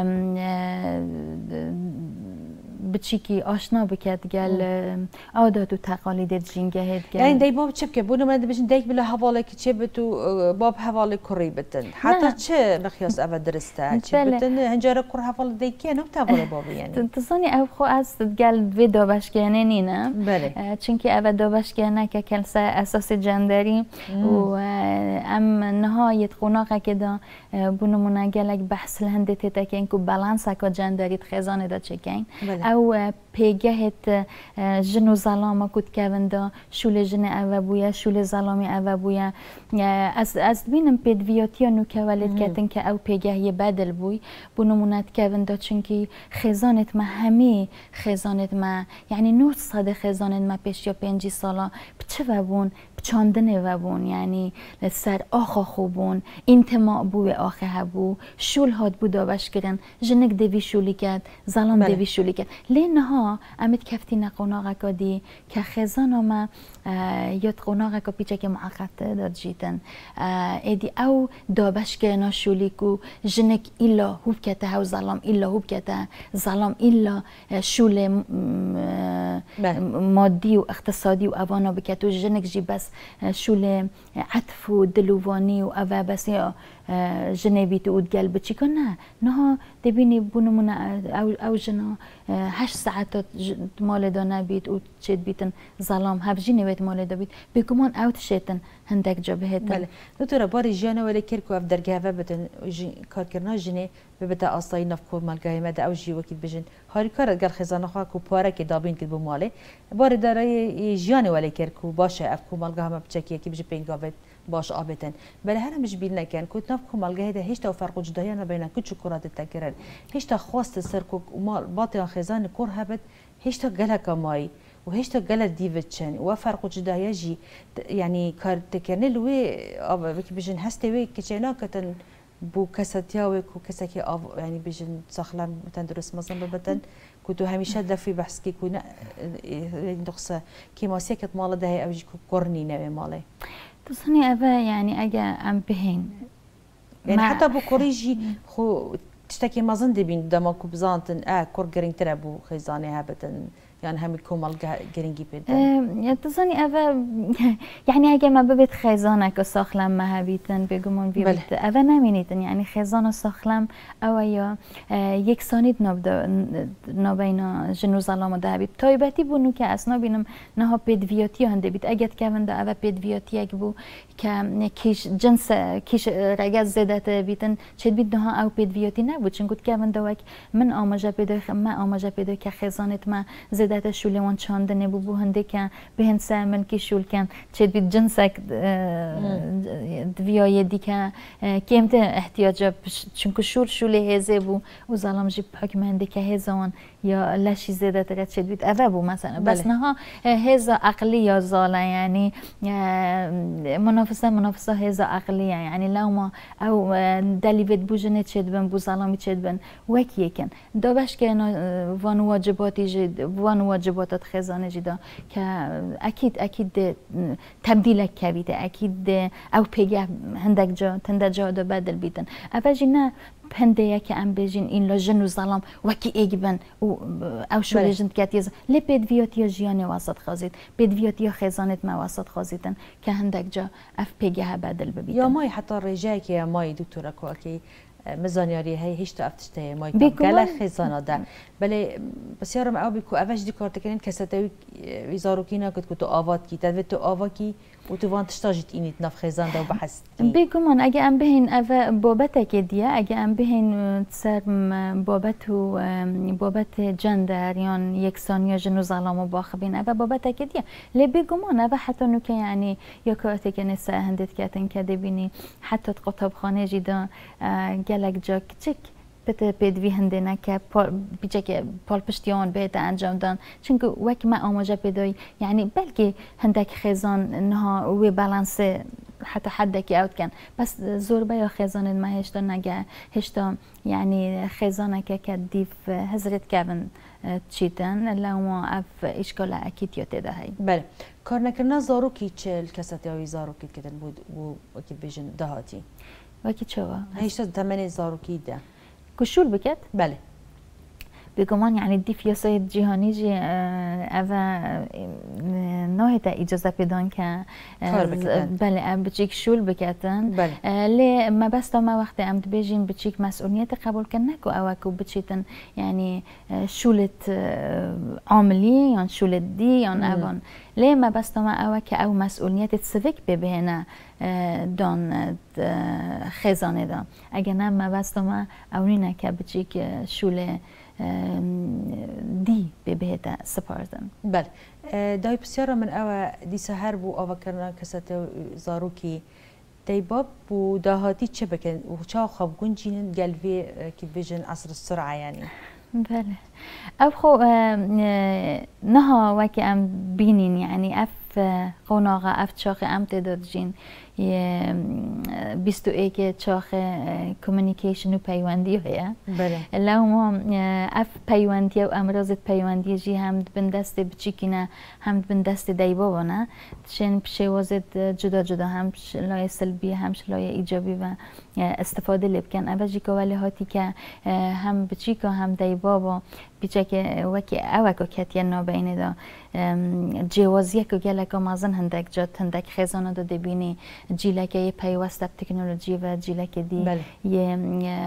Speaker 4: بچی کی آشنا بکرد گل عادات و تقالید جنگه هد گل
Speaker 1: یعنی دی باب چه بکه بونم من بچین دیگ بله حواله که چه بتو باب حواله کری بتن حتی چه مخیاس اول درسته چه بتن هنجار کر حواله دیگ که نم تحواله بابی یعنی
Speaker 4: تصانی او خو از گل وی دابش کنه نینه
Speaker 1: بله
Speaker 4: چونکه اول دابش کنه که کلسه اساس جندری و ام نهایت قناقه که دا بونمونه گلک بحث لنده تیتا که اینکو بالانس که جندریت خزانه دا چکین او پیگهت جن و ظلام کد کوندا شول جن او بویا شول ظلامی او بویا از از بینم پیدویاتی نو که ولد کتن که او پیگهی بدل بوی بونمونت کوندا چونکی خزانت ما همی خزانت ما یعنی نوت صد خزانت ما پیش یا پنجی سالا بچه وبون بچاندنه وبون یعنی سر آخا خوبون انتماع بو آخه هبو شول هاد بو دابش کردن جنک دوی شولی کرد ظلام دوی شولی کرد لینها امید کفتی نقناقه کدی که خزانه ما یاد قناقه که پیچه که معقد داد جیتن ایدی او دابش کردن شولی کو جنک ایلا هوب کته هاو ظلام ایلا هوب کته ظلام ایلا شول مادی و اقتصادی و اوانا بکت و جنک جی بس شول عطف و دلوانی و اوه بس یا جنبی تو ودقل بچی کنه نه دبینی بونمون او او جنا هشت ساعت مال دانه بیت و چه بیتن ظلام هفجی نوید مال دا بیت بگمان او تشتن هندک جا بهتن.
Speaker 1: بله دکتر باری جانا ولی کرکو اف درگاه و بتن کار کردن جنه ببته آسایی نفکور مالگاهی مده او جی وکیل بجن هاری کارت گر خزانه خواه کو پاره که دابین کد بماله باری داره جانا ولی کرکو باشه اف کو مالگاه ما بچکی کی بجه پینگاوت باش آبتن بله هر مش بیل نکن کت نف کو مالگاهی ده هیچ تا فرق جدایی نبینه کچو کرات تکرر هیچ تا خواست سر کو مال باطن خزانه کور هبت هیچ تا گلک مای و هیچ تا گلک دیوچن و فرق جدایی جی یعنی کار تکنه لوی آب بکی بجن هستی وی کچینا کتن بو کساتیا و کو کسی که آب یعنی بجن سخلم بتن درست مزن ببتن کدو همیشه دفعی بحث کی کنه دخسه کی ماسیه کت مال ده اوجی کو کرنی نوی ماله
Speaker 4: تصنی اوه یعنی اگه ام بهین
Speaker 1: یعنی حتی بو کوریجی خو تشتكي ما زند بين دماغ بزانتن اه كور جرين ترابو خيزاني هابتن يعني هم كومال جرينجي بيتن
Speaker 4: تصني أبا يعني أجا ما ببيت خيزانة كساخلم ما هبيتن بيجمون بيبيت أبا نمينيتن يعني خيزانة ساخلم أو يا يك سانيد نبدا نبينا جنو ظلام ده هبيت طيبتي بونو كأسنا بينم نها بيدفياتي هنده بيت أجد كمان ده أبا بيدفياتي أجبو ككيش جنس كيش رجال زدت بيتن شد بيت نها أو بيدفياتي نبود چون قد كمان دوك من آماجا بيدو ما آماجا بيدو كخيزانة ما زدت شوله وان چانده نبو بو هنده که به هنسه من کی شول کن چه بید جنسک دویای دی که کمت احتیاج چون که شول شوله هزه بو و ظلم جی حکم هنده که هزان یا لشی زده تر چه بید اوه بو مثلا بس نها هزا عقلی یا زاله یعنی منافسه منافسه هزا عقلی یعنی لو ما او دلیوت بو جنه چد بن بو ظلمی چد بن وکی کن دابش که وان واجباتی جد وان واجباتات خزانه جدا که اكيد اكيد تبديل كبيده اكيد او پیگه هندک جا تند جا دو بدل بیتن اولی نه هنده که ام بجین این لجن و ظلام وکی ایگبن او او شو لجن کتیز لی بدویات یا جیان واسط خازید بدویات یا خزانت ما واسط خازیدن که هندک جا اف پیگه بدل ببیتن
Speaker 1: یا مای حتی رجای که مای دکتر که مزانیاری هی هیچ تا افتشته مای گله خزانه ده بله بسیارم او بیکو اوش دی کارت کنین کسته ویزارو کینا کد کو تو آواد کی تد تو آوا کی و تو وان تشتاجت اینیت نف خزان ده و بحث
Speaker 4: بگمان اگه ام بهین او بابت که دیه اگه ام بهین سر بابت و بابت جندر یان یکسان یا جنو ظلام و باخبین او بابت که دیه لی بگمان او حتی نو که یعنی یا کارت که نسا هندت کتن کده بینی حتی قطب خانه جدا گلک جا کچک بته بدوی هنده نکه بیچه که پال پشتیان بهت انجام دان چون که وقت ما آماجه بدای یعنی بلکه هندک خزان نها و بالانس حتی حد که اوت کن بس زور بیا خزان ما هشتا نگه هشتا یعنی خزانه که که دیف حضرت کون چیتن لما اف اشکال اکید یاته دهی
Speaker 1: بله کار نکردن زارو کی چل کسات یا زارو کی کدن بود و کی بیشن دهاتی
Speaker 4: وکی چوا
Speaker 1: هشتا تمن زارو کی ده
Speaker 4: کشول بکت
Speaker 1: بله
Speaker 4: بگمان یعنی دی فیاسای جهانی جی اوه نه تا اجازه پیدان که بله ام بچیک شول بکتن
Speaker 1: بله
Speaker 4: لی ما بس تا ما وقت ام بجین بچیک مسئولیت قبول کن نکو اوه کو بچیتن یعنی شولت عاملی یا شولت دی یا اوان لی ما بس تا ما اوه که او مسئولیت سویک ببینه دان خزانه دان اگر نه ما بس تا ما اونینه که بچیک شول دی به بهت سپاردن
Speaker 1: بله دای بسیار من او دی سهر بو آوا کردن کسات زاروکی دی باب بو دهاتی چه بکن و چه خواب گنجین گلوی که بیجن عصر السرعه یعنی
Speaker 4: بله او خو نها وکی ام بینین یعنی اف قناغه اف چاق ام تداد جین بیست و یک چاق کمیونیکیشن و پیوندی هیا
Speaker 1: بله
Speaker 4: لما اف پیوندی و امراض پیوندی جی هم بن دست بچیکینه هم بن دست دیبا بانه چون شوازت جدا جدا هم لای سلبی هم لای ایجابی و استفاده لبکن اول جی که ولی هاتی که هم بچیکا هم دیبا با بیچه که وکی اوکا کتیه نابینه دا جوازیه که گلکا مازن هندک جات هندک خزانه دا دبینی جیلکه یه پیوسته تکنولوژی و جیلکه دی
Speaker 1: بله.
Speaker 4: یه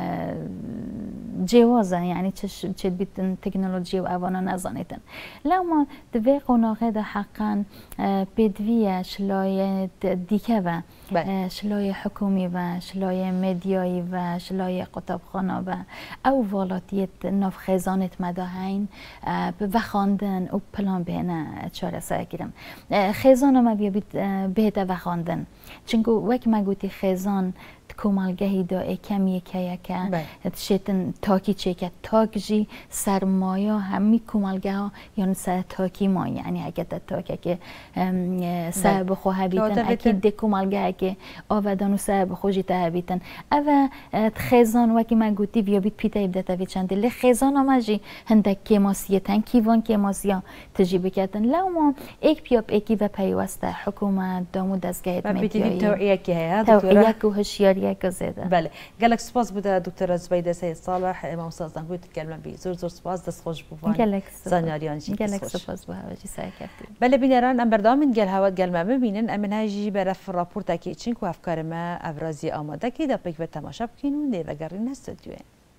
Speaker 4: جوازه یعنی چه بیتن تکنولوژی و اوانا نزانیتن لما دوی قناقه دا حقا بدویه شلای دیکه و
Speaker 1: بله.
Speaker 4: شلای حکومی و شلای مدیایی و شلای قطبخانه و او والاتیت ناف خزانت مداهین و خواندن و پلان بینه چاره سرگیرم خزان ما بیا بیت بهت و خواندن چونکه وقت ما گوتی خزان کمالگهی دا کمی که که شتن تاکی چه که تاک جی سرمایه همی کمالگه ها یا سر تاکی ما یعنی اگه تاکی که سر بخو هبیتن اکید ده کمالگه که آودان و سر بخو جی تهبیتن اوه خزان وکی من گوتی بیا بیت پیتا ایبدتا بید چنده لی خزان آمه جی هندک کماسیه تن کیوان کماسیه تجیب کردن لو ما ایک پیاب ایکی و پیوسته حکومت دامو دستگاهت
Speaker 1: مدیایی توعیه که هیا
Speaker 4: توعیه که هشیاری
Speaker 1: بله گلک سپاس بوده دکتر زبیده سید صالح امام استاد نگوی تکلم بی زور زور سپاس دست خوش بوان
Speaker 4: گلک
Speaker 1: زانیاریان جی
Speaker 4: گلک سپاس بو هواجی سعی کردیم
Speaker 1: بله بینران ام بردامین گل هوا گل ما ببینن ام نهجی برف راپورت کی چین کو افکار ما ابرازی آماده کی دا پیک به تماشا بکنون دی و گرین استودیو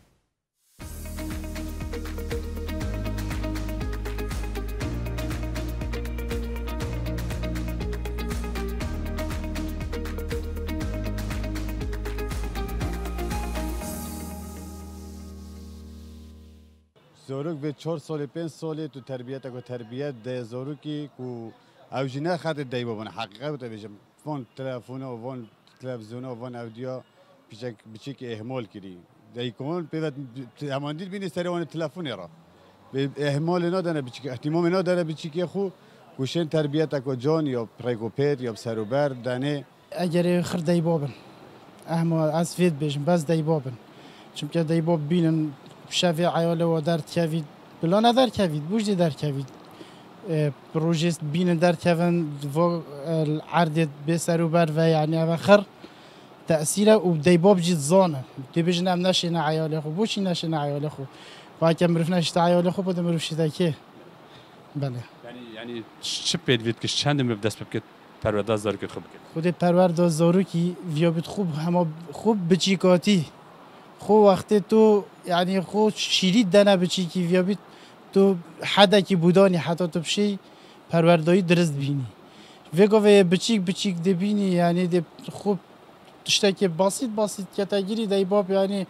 Speaker 5: زوروک به چهار سال پنج ساله تو تربیت اگه تربیت ده زوروکی کو اوجینه خاطر دای بابن حقیقت بوده بجم فون تلفن و فون تلویزیون و فون اودیو بیچک بیچک اهمال کردی دای کون پیوت هماندید بینی سری وان تلفن را به اهمال نداره بیچک اهتمام نداره بیچک خو کوشن تربیت اگه جان یا پریکوپت یا سروبر دانه
Speaker 6: اگر خر دای بابن اهمال از فید بجم بس دای بابن چون که دای باب بینن شافی عیاله و در کوید بلا ندار کوید بوجی در کوید پروژیست بین در کهون و عرض بسر و بر و یعنی آخر تأثیره و دیباب جد زانه دی بجن ام نشین عیال خو بوشی نشین عیال خو و اگه مرف نشید عیال خو بوده مرف شده که بله
Speaker 7: یعنی یعنی چه پیدوید که چند مرف دست بکت پرورده زارو که خوب بکت
Speaker 6: خود پرورده زارو کی ویابت خوب همه خوب بچیکاتی خو وقتی تو یعنی خو شیرید دنه بچی کی ویابت تو حدا کی بودانی حتی تو بشی پروردهی درست بینی وگو و بچیک بچیک دبینی یعنی دی خوب تشته که بسیط بسیط کتگیری دیباب یعنی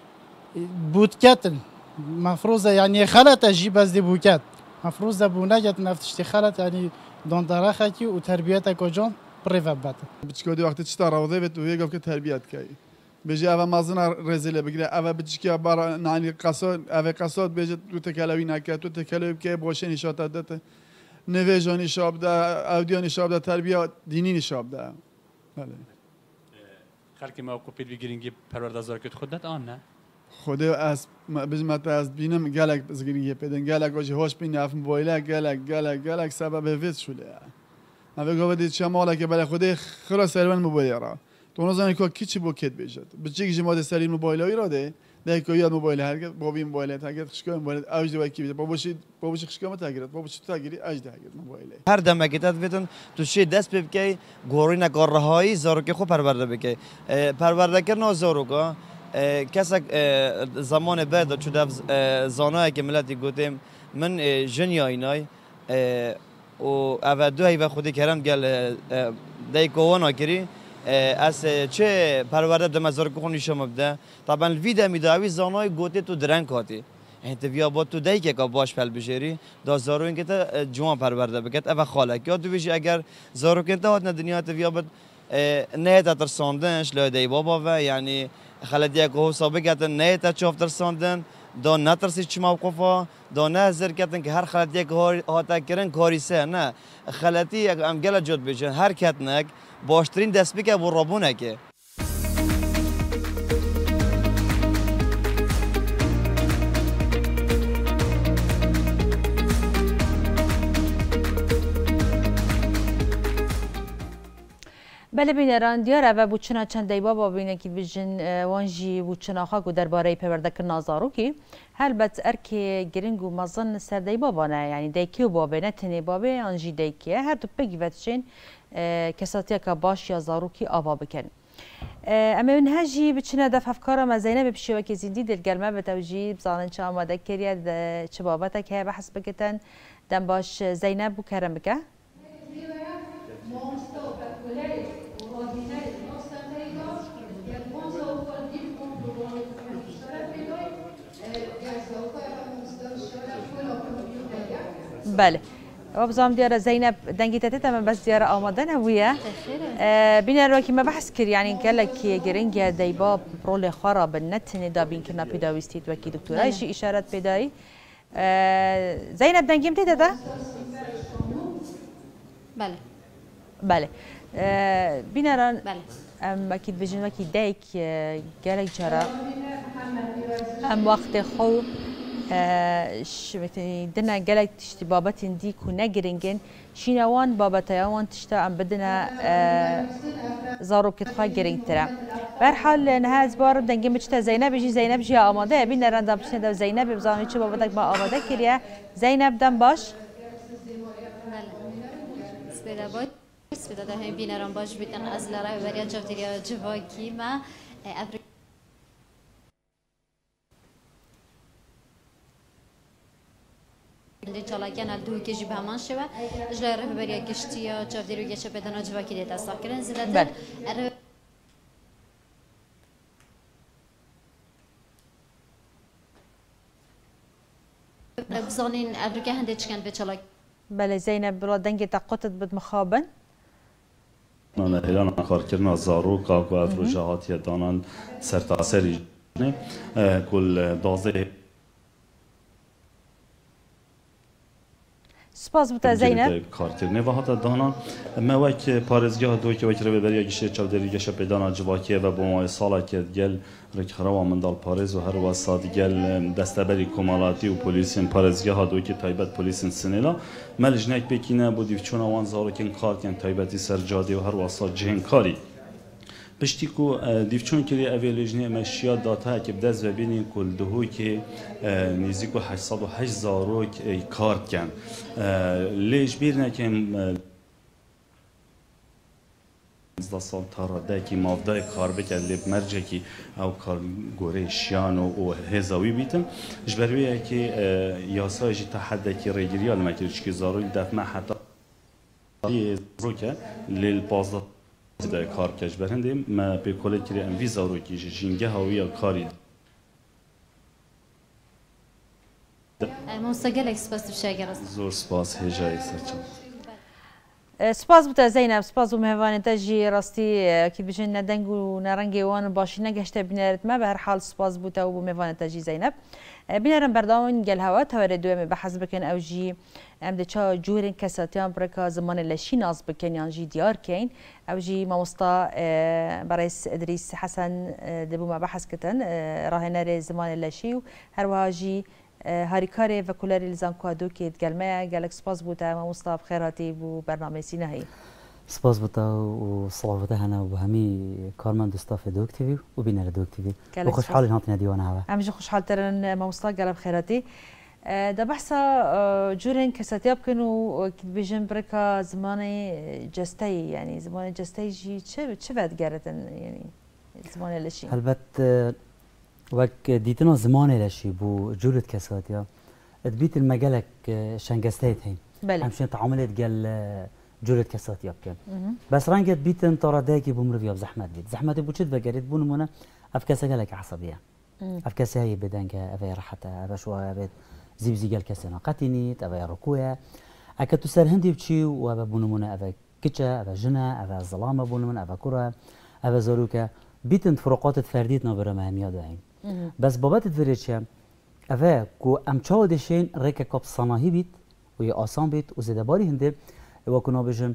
Speaker 6: بودکتن مفروضه یعنی خلط جیب از دی بودکت مفروضه بونگت نفتشتی خلط یعنی دانداره خاکی و تربیت کجان پریو بده
Speaker 8: بچکودی وقتی چطور راوده بهت ویگو که تربیت کی بيجي أبا مازنا رزيلة بقول أبا بتشكي أبا نعني قصاد أبا قصاد بيجي تتكلمين هكا تتكلم كي بوشين شاطر دته نویجانی شاب ده اودیانی شاب ده تربیت دینی شاب ده بله
Speaker 7: خالك ما وقفت بيجرينجي پرورده زار كت خودت آن نه
Speaker 8: خوده از بزمت از بینم گلک بزگرینگی پیدن گلک وجه هاش بین اف موبایل گلک گلک گلک سبب ویز شده ما بگو بدید شماله که بله خوده خرا سرمن موبایل را تو نزانی که کی چی بوکت بیشتر بچه که ماده سری موبایل هایی را ده ده که یاد موبایل هرگز بابی موبایل تاگیر خشکا موبایل اوج دوای کی بیده بابوشی بابوشی خشکا تاگیرت بابوشی تاگیری اوج ده هرگز موبایل
Speaker 9: هر دم اگه بدون تو شی دست بکی گوری نکار رهایی زارو که خو پرورده بکی پرورده کردن زارو که کسک زمان بعد چود زانایی که ملتی گفتیم من جنیای نای و اول دو هیو خودی کردم گل دیکوان کری از چه پرورده دم زارو که خونی شما بده طبعا الویده میداوی زانای گوته تو درنگ کاتی انت بیا با تو دایی که باش پل بشری دا زارو اینکه تا جوان پرورده بکت اول خاله که تو بیشی اگر زارو که تا هات دنیا تو بیا بد نه تا ترساندنش لای دی بابا و یعنی خالدی که هو سابق کردن نه تا چوف ترساندن دا نترسی چه موقفا دا نه زر کردن که هر خالدی که هات کردن کاریسه نه خالدی ام گله جد بشن هر کتنک باشترین دست بکه و رابونه که
Speaker 1: بله بینران دیاره و بوچنا چند دیبا با بینه که بیشن وانجی بوچنا خاکو درباره پرورده کردن زارو کی هلبت ارکی گرینگ و مزن سر دیبا بانه یعنی دیکیو بابه نه تنی بابه آنجی دیکیه هر دو پگی وتشین کساتی که باش یا زارو کی آوا بکن اما من هجی بچنا دفع افکار ما زینب بشیوه که زندی دلگرمه به توجیه بزانن چه آماده کریه چه بابته که بحث بکتن دم باش زینب بو کرم بکه بله و بزام دیاره زینب دنگی تته تمام بس دیاره آماده نبویه بین رو که ما بحث کر یعنی کلا کی گرینگ دیبا رول خراب نت ندا بین که نپیداویستید و کی دکترای شی اشاره پیدایی زینب دنگیم تته ده
Speaker 10: بله
Speaker 1: بله بینران
Speaker 10: بله
Speaker 1: ام اكيد بجن وكي دايك قالك جرى ام وقت خو ش مثلا دنا قالك تشتي بابات دي كنا جرينجن شينوان باباتيوان تشتا ام بدنا زارو كتخا جرينج ترى برحال نهاز بار دنگم بچتا زینب بيجي زینب جي آماده بين رندم بچتا زینب بزاني چه باباتك ما آماده كريا زینب دم باش
Speaker 10: بله سپیده ده هم بینران باش بیتن از لرای وریا جفتیریا جواکی ما ابر لی چالاکن دو کیجی به همان شوا جلای ره وریا گشتیا جفتیریا گشه بدن جواکی دیت از ساکرن زیاده بزانین ابرکه هنده چکن به چالاک
Speaker 1: بله زینب بلا دنگی تقطت بد مخابن
Speaker 11: من هیلان کارکردن زارو کاکو افروجهاتی دانان سرتاسری نه کل دازه
Speaker 1: سپاس بوده زینب
Speaker 11: کارکردنی و حتی دانا ما وقت پارزگاه دو که وقت رو برای گیشه چودری گشه پیدانا جواکیه و با ما سالا که گل رکخرا من دال پارز و هر واسط گل دستبری کمالاتی و پلیسین پارزگاه دو که تایبت پلیسین سنلا ملجنک بکینه بودی چون آوان زارو کن کار کن تایبتی سرجادی و هر واسط جهن کاری پشتی کو دیفچون کلی اویلیجنی مشیا داتا که بدز و بینی کل دهوی که نزدیک هشتصد و هشت زاروک کارت کن لیش بیر نکن پانزده سال تاراده که مافدای کار بکرد لیب مرجه که او کار گوره شیان و هزاوی بیتن جبرویه که یاسایشی تا حده که ریگیری آلمه که چکی زاروی دفمه حتی زاروکه لیل پازده در کار کش برندیم ما به کلی کلی ام ویزا رو کیش جنگه هاوی کاری
Speaker 10: مستقل سپاس بشاگر است
Speaker 11: زور سپاس هجای سرچم
Speaker 1: سپاس بوده زینب سپاس و مهوان تجی راستی که بجن ندنگ و نرنگی وان باشی نگشته بینرت ما به هر حال سپاس بوده و مهوان تجی زینب بینرم بردامون گل هوا تورد دوم بحث بکن او جی ام دچا جورین کساتیان برکا زمان لشی ناز بکن یان جی دیار کین او جی مامستا برئیس ادریس حسن دبو ما بحث کتن راهنر زمان لشی و هر واجی هاریکاری و کلری لزان کادو که گلمه گلک سپاس بوده مامستا بخیراتی بو برنامه سینهی
Speaker 12: سپاس بوده و صلاح بوده هنا و همی کارمند استاف دوک تیوی و بینر دوک تیوی و خوشحال هاتنا دیوانه هوا
Speaker 1: همجی خوشحال ترن مامستا گلب خیراتی ده بحثا جورين كساتياب كانوا بيجن بركا زمان جستي يعني زمان جستي جي چه چه بعد گرتن يعني زمان لشي
Speaker 12: البته وقت ديتنا زمان لشي بو جورت كساتياب تبيت المجالك شنگستيت هين
Speaker 1: بله
Speaker 12: همشين تعاملت قال جورت كساتياب كان بس رانجت بيتن ترى داكي بمرفيا بزحمت بيت زحمت بو چت بگريت بو نمونه افكاسه قالك عصبيه افكاسه هي بدنك افي راحتها افا شو افي زيب زيجال كسنا قتني تبع ركويا أكتو سر هندي بتشي وأبا بونمونا أبا كتشا أبا جنا أبا الظلامة بونمونا أبا كرة أبا زاروكا بيتن فروقات فرديتنا برا مهمية داعين بس بابات تفريتشا أبا كو أم تشاو دشين ريكا كاب صناهي بيت ويا آسان بيت وزدباري هندي وكنا بجن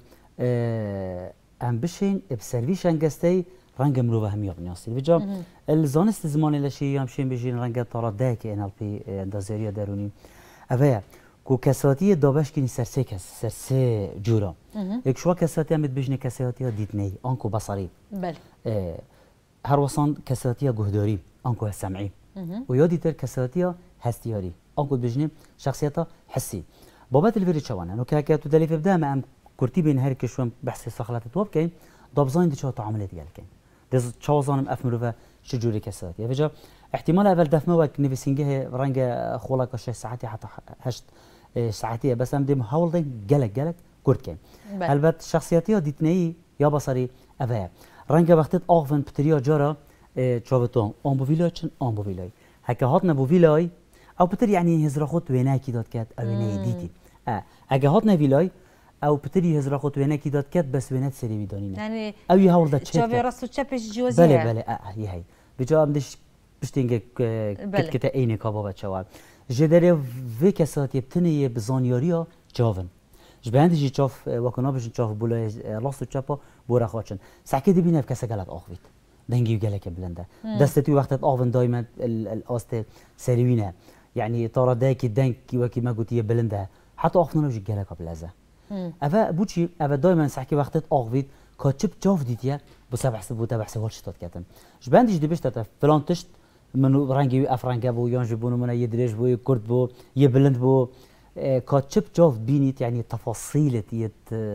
Speaker 12: أم بشين بسيرفيشن جستي رنگ مروه همی آبنیاستی. بجا الزانست زمانی لشی همشین بجین رنگ تارا ده که ان ال پی اندازه‌ای درونی. اوه کو کساتی دابش کنی سرسه کس سرسه جورا. یک شوا کساتی همت بجنی کساتی دیت نی آنکو بصری.
Speaker 1: بله.
Speaker 12: هر وسان کساتی گهداری آنکو سمعی. و یادی تر کساتی هستیاری آنکو بجنی شخصیتا حسی. بابت الفيري شوانا نو كاكا تدلي في بدا ما ام كرتي بين هرك شوم بحث سخلات توب كاين دابزاين دي شو تعاملات قال كاين دز تشازانم افمروفا شجوري كسات يا فجا احتمال اول دفما وك نيفسينجه رانجا خولك شي ساعتي حتى هشت ساعتي بس ام دي محاول دي قالك قالك كرت كاين البت شخصياتي ديتني يا بصري افا رانجا وقت اغفن بتريا جرا تشاوتون ام بو فيلاچن ام بو فيلاي هكا هاتنا بو فيلاي او بتر يعني هزرا خود ويناكي دات كات او ويناي ديتي اه اگه هاتنا فيلاي او بتري هزرا خود ويناكي دات كات بس وينات سري بيدانينا
Speaker 1: يعني
Speaker 12: او يهول دات
Speaker 1: شوف راسو تشابش جوزيه
Speaker 12: بله بله اه هي هي بجا امدش بشتينج كت كت عيني كابا بتشوال جدري في كسات يبتني بزانياريا جافن جباندي جي تشوف وكنا باش نشوف بولا لاستو تشابا بورا خاطشن ساكي دي بينا بكاسه قالت اخويت دنجي قالك بلنده دستتي وقت اغفن دائما الاست سريوينها يعني ترى داكي دنكي وكي ما قلت هي بلنده حتى اخفنا وجي قالك بلازه افا بوتشي افا دائما ساكي وقت اغفيت كاتشب جاف ديتيا بسبع سبو تبع سوال شتات كاتن جباندي دي بيشتا فلان تشت منو رانجي افرانجا بو يانجي بو من يدريج بو كرد بو يبلند بو كاتشب جاف بينيت يعني تفاصيل تيت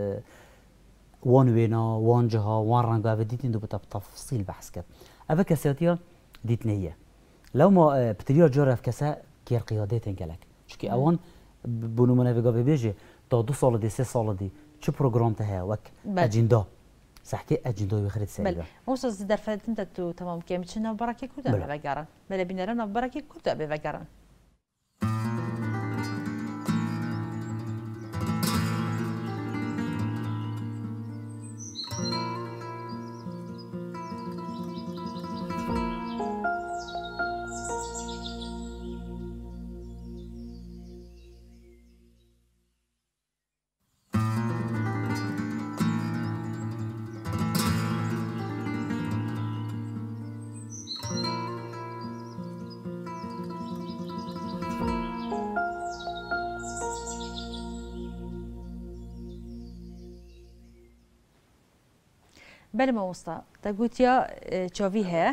Speaker 12: وان وينا وان جها وان رانجا بديتين دو بتفاصيل بحث كات افا كاساتيا ديتنيه لو ما بتريا جرا في كاسا كير قيادتين قالك شكي اوان بونو من افيغا بيجي تا دو سال دي سه سال دي چه بروجرام تها وك اجندا صحكي اجندا يخرج سالبه
Speaker 1: بله موسى در فدت تو تمام كيم چنا بركه كودا بگارن بله بينرنا بركه كودا بگارن بله ما وسطا تقول يا تشافي هي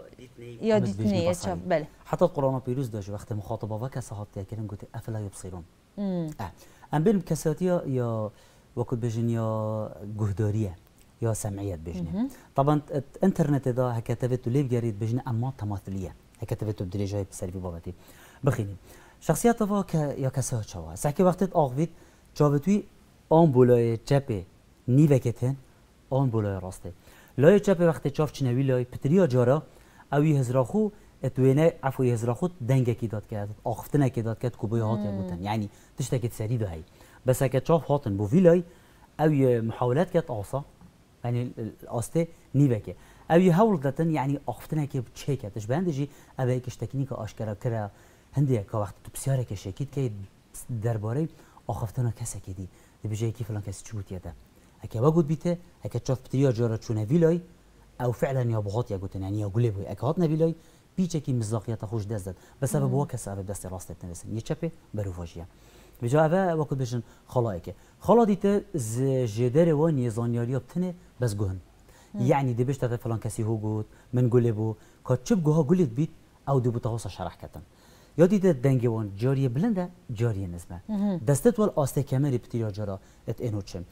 Speaker 1: يا ديتني يا تشاف بله
Speaker 12: حتى القرآن بيروز داش وقت مخاطبة وك صحابتي كلام قلت أفلا يبصرون اه أم بين كساتيا يا وقت بيجن يا جهدارية يا سمعية بيجن طبعا الانترنت ده هكتبته ليه جريد بيجن أنماط تماثيلية هكتبته بدرجة بسالفي بابتي بخيني شخصيات فاك يا كسات شوا ساكي وقت أغفيت شافتوي آن بولاي جبه نیوکتن آن بولای راسته لای چپ وقتی چاف چنوی لای پتریا جارا اوی هزراخو اتوینه عفوی هزراخو دنگه کی داد کرد آختنه کی داد کرد کوبای هات یبوتن یعنی تشتکی سری ده هی بس اگه چاف هاتن بو ویلای اوی محاولات کرد آسا یعنی آسته نیوکه اوی هول دادن یعنی آختنه کی چه کردش بندجی اوی کش تکنیک آشکارا کرا هندی که وقت تو بسیاره که شکید که درباره آختنه کسی کدی بجای كيف لان كاس تشوت يدا هكا وجود بيته هكا تشوف بتريا جارة شو فيلاي او فعلا يا بغاط يا قلت يعني يا قلبي هكا هاتنا فيلاي بيجي كي مصداقية خوش دزد بس هذا بوا كسبب دست راست تنسن يشبه بروفاجيا بجا هذا وقت بيشن خلايك خلا ديته جدار وان يزانياريا بتنه بس جهن يعني دي بيشتا فلان كاسي هو قلت من قلبه كاتشب جوها قلت بيت او دي بتغوص شرح كتن یا دیده دنگوان جاریه بلنده جاریه نسبه دستت وال آسته کمری بتریا جارا ات اینو چم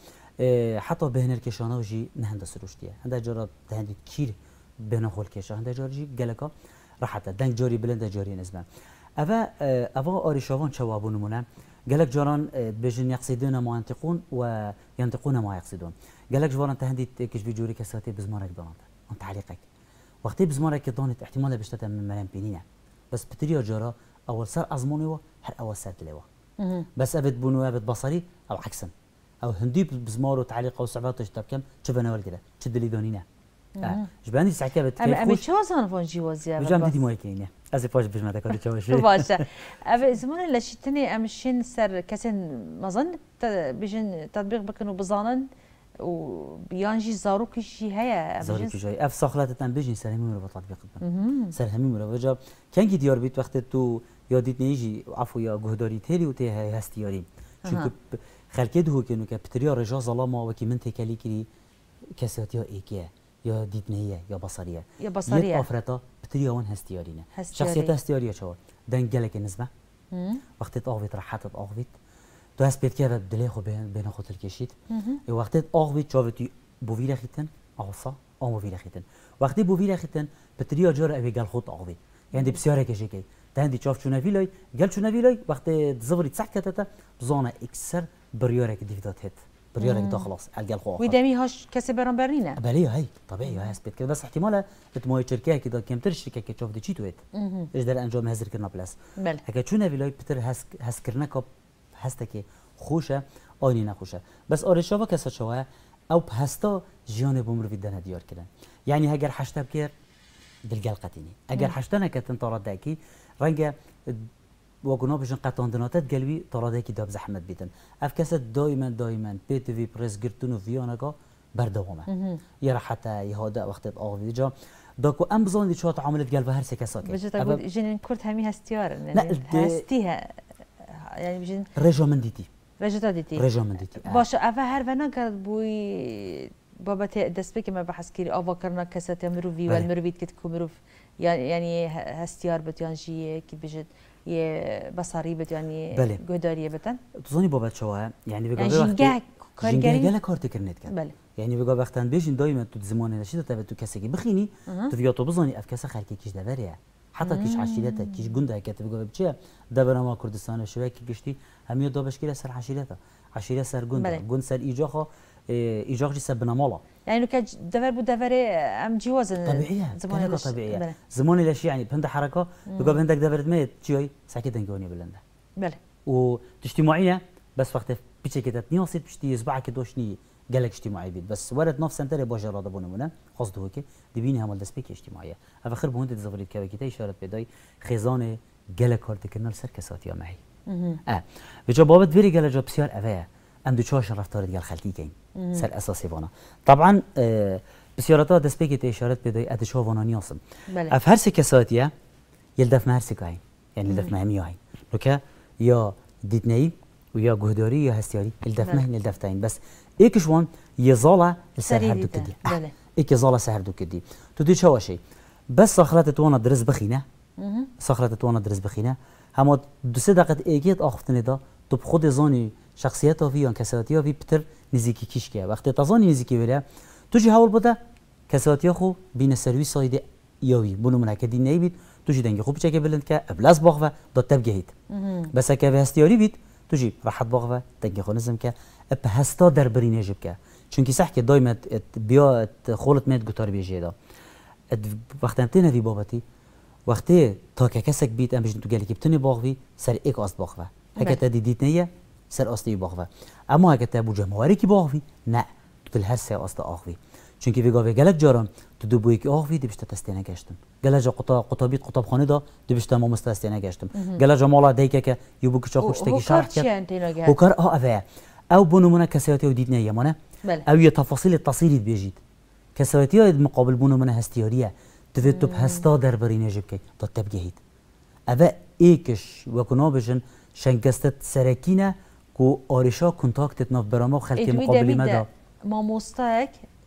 Speaker 12: حتی بهنر کشانه و جی نهنده سروشتیه هنده جارا دهندی کیر بهنه خول کشا هنده جارا جی گلکا راحته دنگ جاری بلنده جاریه نسبه اوه اوه آریشاوان چوابو نمونه گلک جاران بجن یقصیدون ما ينطقون و ينطقون ما يقصدون گلک جواران تهندی کش بی جوری کساتی بزمارک دانده اون تعلیقک وقتی بزمارک دانت احتمال بشتت من مرم بینینه بس بتريا جارا اول سر ازموني و هر اول سر تلوا بس ابد بونو ابد بصري او عكسا او هندي بزمارو تعليق او صعبات تشتب كم شبنا ول كده شد لي دونينا اه جباني ساعه بت
Speaker 1: ام ام شوزان فون جوازيا
Speaker 12: بجام دي موي كينيا از باش بجما تاكل تشوش
Speaker 1: باشا اب زمان لشتني امشين سر كسن مظن بيجن تطبيق بكنو بزانن وبيانجي زاروكي شي هيا
Speaker 12: زاروكي جاي اف ساخلات تن بيجي سلامي ولا تطبيق قدام سلامي ولا وجا كان كي ديار بيت وقت تو ياديت نيجي عفوا يا جهداري تيري وتي هستياري شو خلكد هو كانوا كبتريا رجا ظلامه وكي من تكالي كري كساتيا ايكيا يا ديتنيه يا بصريه
Speaker 1: يا بصريه
Speaker 12: يا افرطه بتريا وان هستيارينا شخصيته هستياريه شو دنجلك نسبه وقت تاغويت راحت تاغويت تو هست بيت كذا بدلي خو بين بين خاطر الكشيت وقت اغوي تشافتي بوفيلا خيتن اغصا او بوفيلا خيتن وقت بوفيلا خيتن بتريا جار ابي قال خط اغوي يعني بسياره كشيكي تهندي تشاف شنو فيلاي قال شنو فيلاي وقت تزفري تسحكتتا بزونه اكسر بريارك ديفيدات هيت بريارك ده خلاص قال خو
Speaker 1: ودمي هاش كسي برامبرينا
Speaker 12: بلي هي طبيعي هاي هست بيت كذا بس احتمال بتموي شركه كده كمتر شركه كتشوف دي تشيتويت ايش دار انجام هزر كرنا بلاس هكا شنو فيلاي بتر هس هسكرنا كاب هسته خوشه آنی نخوشه بس آرشاوا کسا شوه او هستا جیان بومر ویدن دیار کردن یعنی اگر حشتب کرد دلگل قطینی اگر حشته نکتن تاراد دکی رنگ واگونا بشن قطاندناتت قلبی تاراد دکی داب زحمت بیتن اف کسا دائما دائما پی تی وی پرس گرتون و ویانگا بردوامه یه راحته یه هاده وقت آغوی جا داكو ام بزون دي شو تعاملت قلبها هرسي كساكي
Speaker 1: بجد اقول جنين كرت همي هستيار هستيها يعني بجن
Speaker 12: رجا من ديتي
Speaker 1: رجا ديتي
Speaker 12: رجا من ديتي
Speaker 1: باش افا هر ونا قد بوي بابا دست بك ما بحث كيري افا كرنا كسات مروفي والمروفيت كتكو مروف يعني هستيار بت يعني شي كي بجد ي بصري بت يعني قداريه بتن
Speaker 12: تظني بابا شو يعني بقى
Speaker 1: يعني جنجا
Speaker 12: كارجري جنجا كارت كرنت كان
Speaker 1: بله
Speaker 12: يعني بقى وقتان بيجن دائما تو زمان نشيد تبع تو كسكي بخيني تو فياتو بزني اف كسا خلكي كيش دبريا حتى كيش عشيرته كيش جنده كتب بقى بتشي دبر ما كردستان شوي كي كشتي هم يدو بشكل سر عشيرته عشيره سر جنده جند سر ايجاخه ايجاخ جي سبنا مالا
Speaker 1: يعني كان دبر بو دبر ام جوازن
Speaker 12: طبيعيه زمان طبيعيه زمان ليش يعني بهند حركه بقى بهندك دبرت ميت شوي ساكت دنجوني بلنده
Speaker 1: بله
Speaker 12: واجتماعيه بس وقت بيتشي كده نيوصيت بشتي اسبوعك دوشني قالك اجتماعي بيت بس ورد نفس سنتر باجر راضي بونمونه قصده هيك دبيني هم الدسبيك اجتماعيه اخر بهند تزفريت كاوي كده اشاره بداي خزانه قالك كارت كنال سركسات يا معي اه بجا بابت فيري قال جاب سيار افا ام دو تشاش رفتار قال خالتي كاين سر اساسي فانا طبعا آه بسيارته دسبيك اشاره بداي ادشو فانا نيوصم اف هر سكساتيه يلدف مهر سكاين يعني يلدف مهمي هاي لوكا يا ديتني ويا جهداري يا هستياري الدف مهن الدفتين بس ايكشوان يزالا السر هردو تدي ایک زال سهر دو کدی تو دی چه واشی بس صخرت تونا درس بخینه صخرت تونا درس بخینه اما دو سه دقیقه ایگیت آخفتنی دا تو خود زانی شخصیت آوی یا کساتی آوی بتر نزیکی کیش که وقتی تازانی نزیکی ولی تو جی حال بوده کساتی خو بین سرویس ساید یاوی بونو منعکدی نبید تو جی دنگی خوب چه بلند که ابلاس باغ و تبجهید بس که به هستیاری بید تو جی راحت باغ و دنگی خونزم که اب هستا در برینه جب که چون کی صح که دائما بیا خولت مید گوتار بیجی دا وقتی انت نوی بابتی وقتی تا که کسک بید ام بجن تو گلی که بتونی باغ وی سر ایک آست باغ و اگه تا دیدیت نیه سر آستی باغ و اما اگه تا بوجه مواری کی باغ وی نه تو هر سه آست آغ وی چون کی ویگا گلک جارم تو دو بوی کی آغ وی دبشت تستینه گشتم گلک قطا قطابیت قطاب خانه دا دبشت ما مستستینه گشتم گلک مالا دیگه که یو بو کچا خوش تگی شرح کرد هوکر آه اوه او بونمونه کساتی و دیدنه یمانه او یه تفاصیل تصیری بیجید کساتی های مقابل بونمونه هستیاریه تفید تو هستا در برینه جب کی تا تبجهید اوه ایکش وکنا بجن شنگستت سرکینه کو آریشا کنتاکتت ناف برامو خلقی مقابلی مدا
Speaker 1: ما مستاك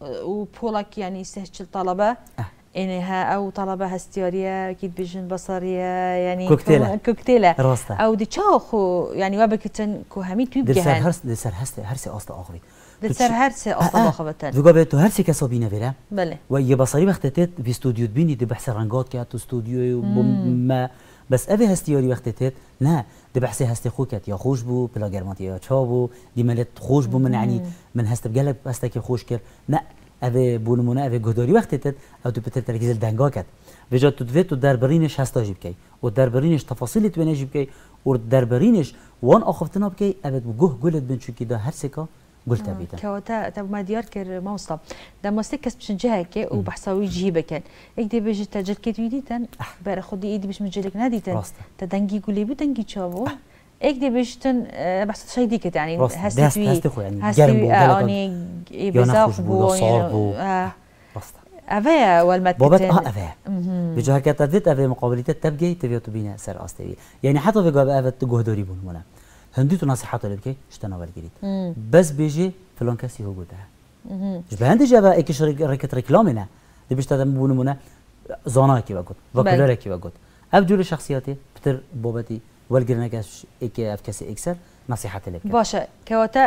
Speaker 1: وبولك يعني سهل طلبة إنها أو طلبة هستيارية أكيد بيجن بصرية يعني
Speaker 12: كوكتيلة
Speaker 1: كوكتيلة
Speaker 12: راستا
Speaker 1: أو دي تشاخو يعني وابكتن كو همي توب جهان
Speaker 12: دسر هرس دسر هرس هرس أصلا آخري
Speaker 1: دسر هرس أصلا آخرتن
Speaker 12: فيقول بيتو هرس كسبينة فيلا
Speaker 1: بله
Speaker 12: ويا بصري وقتتت في استوديو تبيني دي بحث رنجات كات تو استوديو ما بس أبي هستياري وقتتت لا دي بحثي هستي خوكت يا خوش بو بلا جرماتي يا تشابو دي ملت خوش بو من يعني من هست بقلب هستك خوش كر لا أبي بونمونه أبي جداري وقتتت أو تو بتر تركيز الدنجا كت وجا تدفت ودربرينش هستا جيب كي ودربرينش تفاصيل توينه جيب كي ودربرينش وان أخفتنا بكي أبي بجوه قلت بنشو كده هرسكا قلت أبيته
Speaker 1: كواتا تب ما ديار كر ما وصل ده ما استكس بشن جهك وبحسوي جيبه كان إكدي بيجي تجر كتويديتن بره خدي إيدي بش مجلك ناديتن تدنجي قولي بدنجي تشابو إكدي بيجتن بحس شيء ديكت يعني
Speaker 12: هستي هستي يعني
Speaker 1: هستي يعني بزاف بو يعني أفيا والمت
Speaker 12: بابت آه أفيا بجاه كتدفت أفيا مقابلته تبجي تبي تبينه سر أستوي يعني حتى في جاب أفت جهداري بون منا هنديتو نصيحات اللي بكي اشتنا والجريد بس بيجي فلان كسي هو جودها جب هندي جابا إيش ركت ركلامنا دي بيشتغل بون منا زانا كي وقت وكلاره كي وقت أبجول شخصياتي بتر بابتي والجرنا كاش إيك أف كسي إكسر نصيحات اللي بكي
Speaker 1: باشا كواتا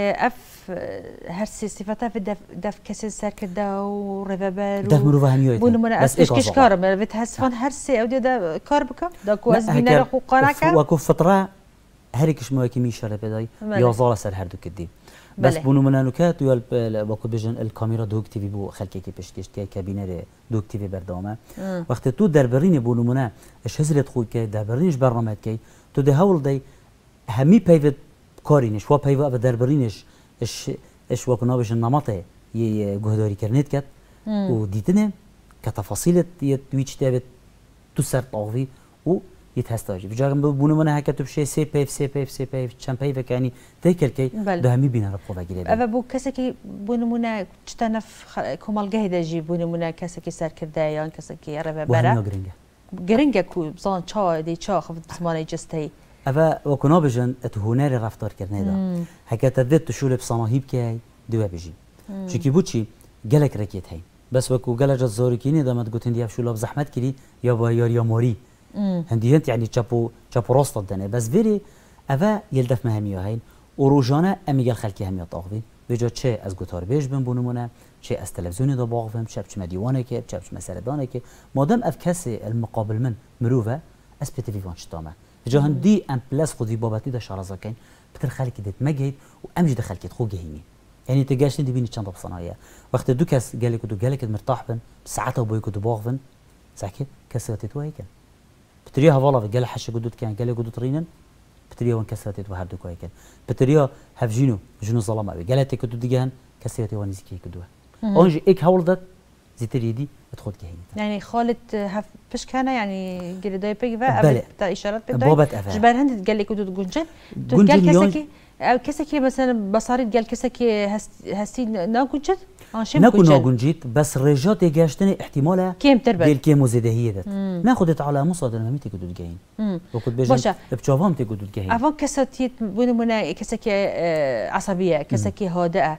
Speaker 1: أف هرسي صفاتها في دف دف كسي سرك دا وربابر
Speaker 12: دف مروفة هميوي
Speaker 1: بون منا أف إيش كش كار ما بتحسفن هرسي أو دا كاربكا دا كواز بينا رخو قناكا
Speaker 12: وكوف فترة هريكش مواكي ميشارة بداي يا زالة سر هردو كدي بس بونو منانوكات ويا وقت بيجن الكاميرا دوك تي في بو خلكي كي بشتيش تي كابينة دوك تي في بردامه وقت تو دربريني بونو منا اش هزرت خوي كي دربرينش برنامج كي تو ده هول داي همي بيفت كارينش وا بيفا دربرينش اش اش وكنا بيجن نمطه ي جهداري كرنيت كات وديتنا كتفاصيل تويتش تابت تو سر طاوي و يتهستاجي بجاكم بونو منا هكتب شيء سي بيف سي بيف سي بيف كم بيف يعني تيكل كي ده همي بينا ربقوا بقيله
Speaker 1: أبا بو كسكي بونو منا تشتنف كمال جهد جي بونو منا كسكي سر كردايان كسكي ربا برا
Speaker 12: وهمنا جرينجا
Speaker 1: جرينجا كو بزان شا دي شا خفت زمان جستي
Speaker 12: أبا وكنا بجن اتهوناري رفتار كرنا ده هكذا تذت شو بصناهيب كي دوا بيجي شو كي بوتشي جلك ركيت هاي بس وكو جلك الزاري كيني ده ما تقول تندي شو لاب زحمت كلي يا بايار يا موري هندي هنت يعني جابو جابو راست الدنيا بس فيري أفا يلدف مهمية هاين وروجانا أميجال خلكي هم يطاقفين بيجا چه از گوتار بیش بن بونمونه چه از تلفزیونی دا باقفم چه بچه مدیوانه که چه بچه مسردانه که مادام اف کسی المقابل من مروفه اس بی تلفزیون شتامه بيجا هندي ام بلاس خذي باباتي دا شارزا كاين بتر خالك دت مجيد وامجد خالك خو جهيني يعني تجاش ندي بيني تشنطه بصنايه وقت دوكاس قالك دو قالك مرتاح بن ساعته بويكو دو باغفن ساكت كسرت وهيك بتريها والله قال حش قدود كان قال قدود رينن بتريها وان كسرت وهر دو كويكن بتريها هفجينو جنو ظلام ابي قالت كدود ديجان كسرت وان زكي كدوه اونج اك هولدت زيتريدي ادخل كهين
Speaker 1: يعني خالد هف بش كان يعني قال داي بيجي بقى تا اشارات
Speaker 12: بداي
Speaker 1: جبال هند قال لك قدود جنجن قال كسكي او كسكي مثلا بصاريت قال كسكي هستي نا جنجت
Speaker 12: نكون ناقنجيت بس رجات جاشتني احتمالها
Speaker 1: كيم تربل
Speaker 12: ديال كيم وزيدهيه دات ناخذت على مصادر ما ميتي قدود جايين وكنت بيجي بتشوفهم تي قدود جايين
Speaker 1: افون كساتيت بون منا كسكي عصبيه كسكي هادئه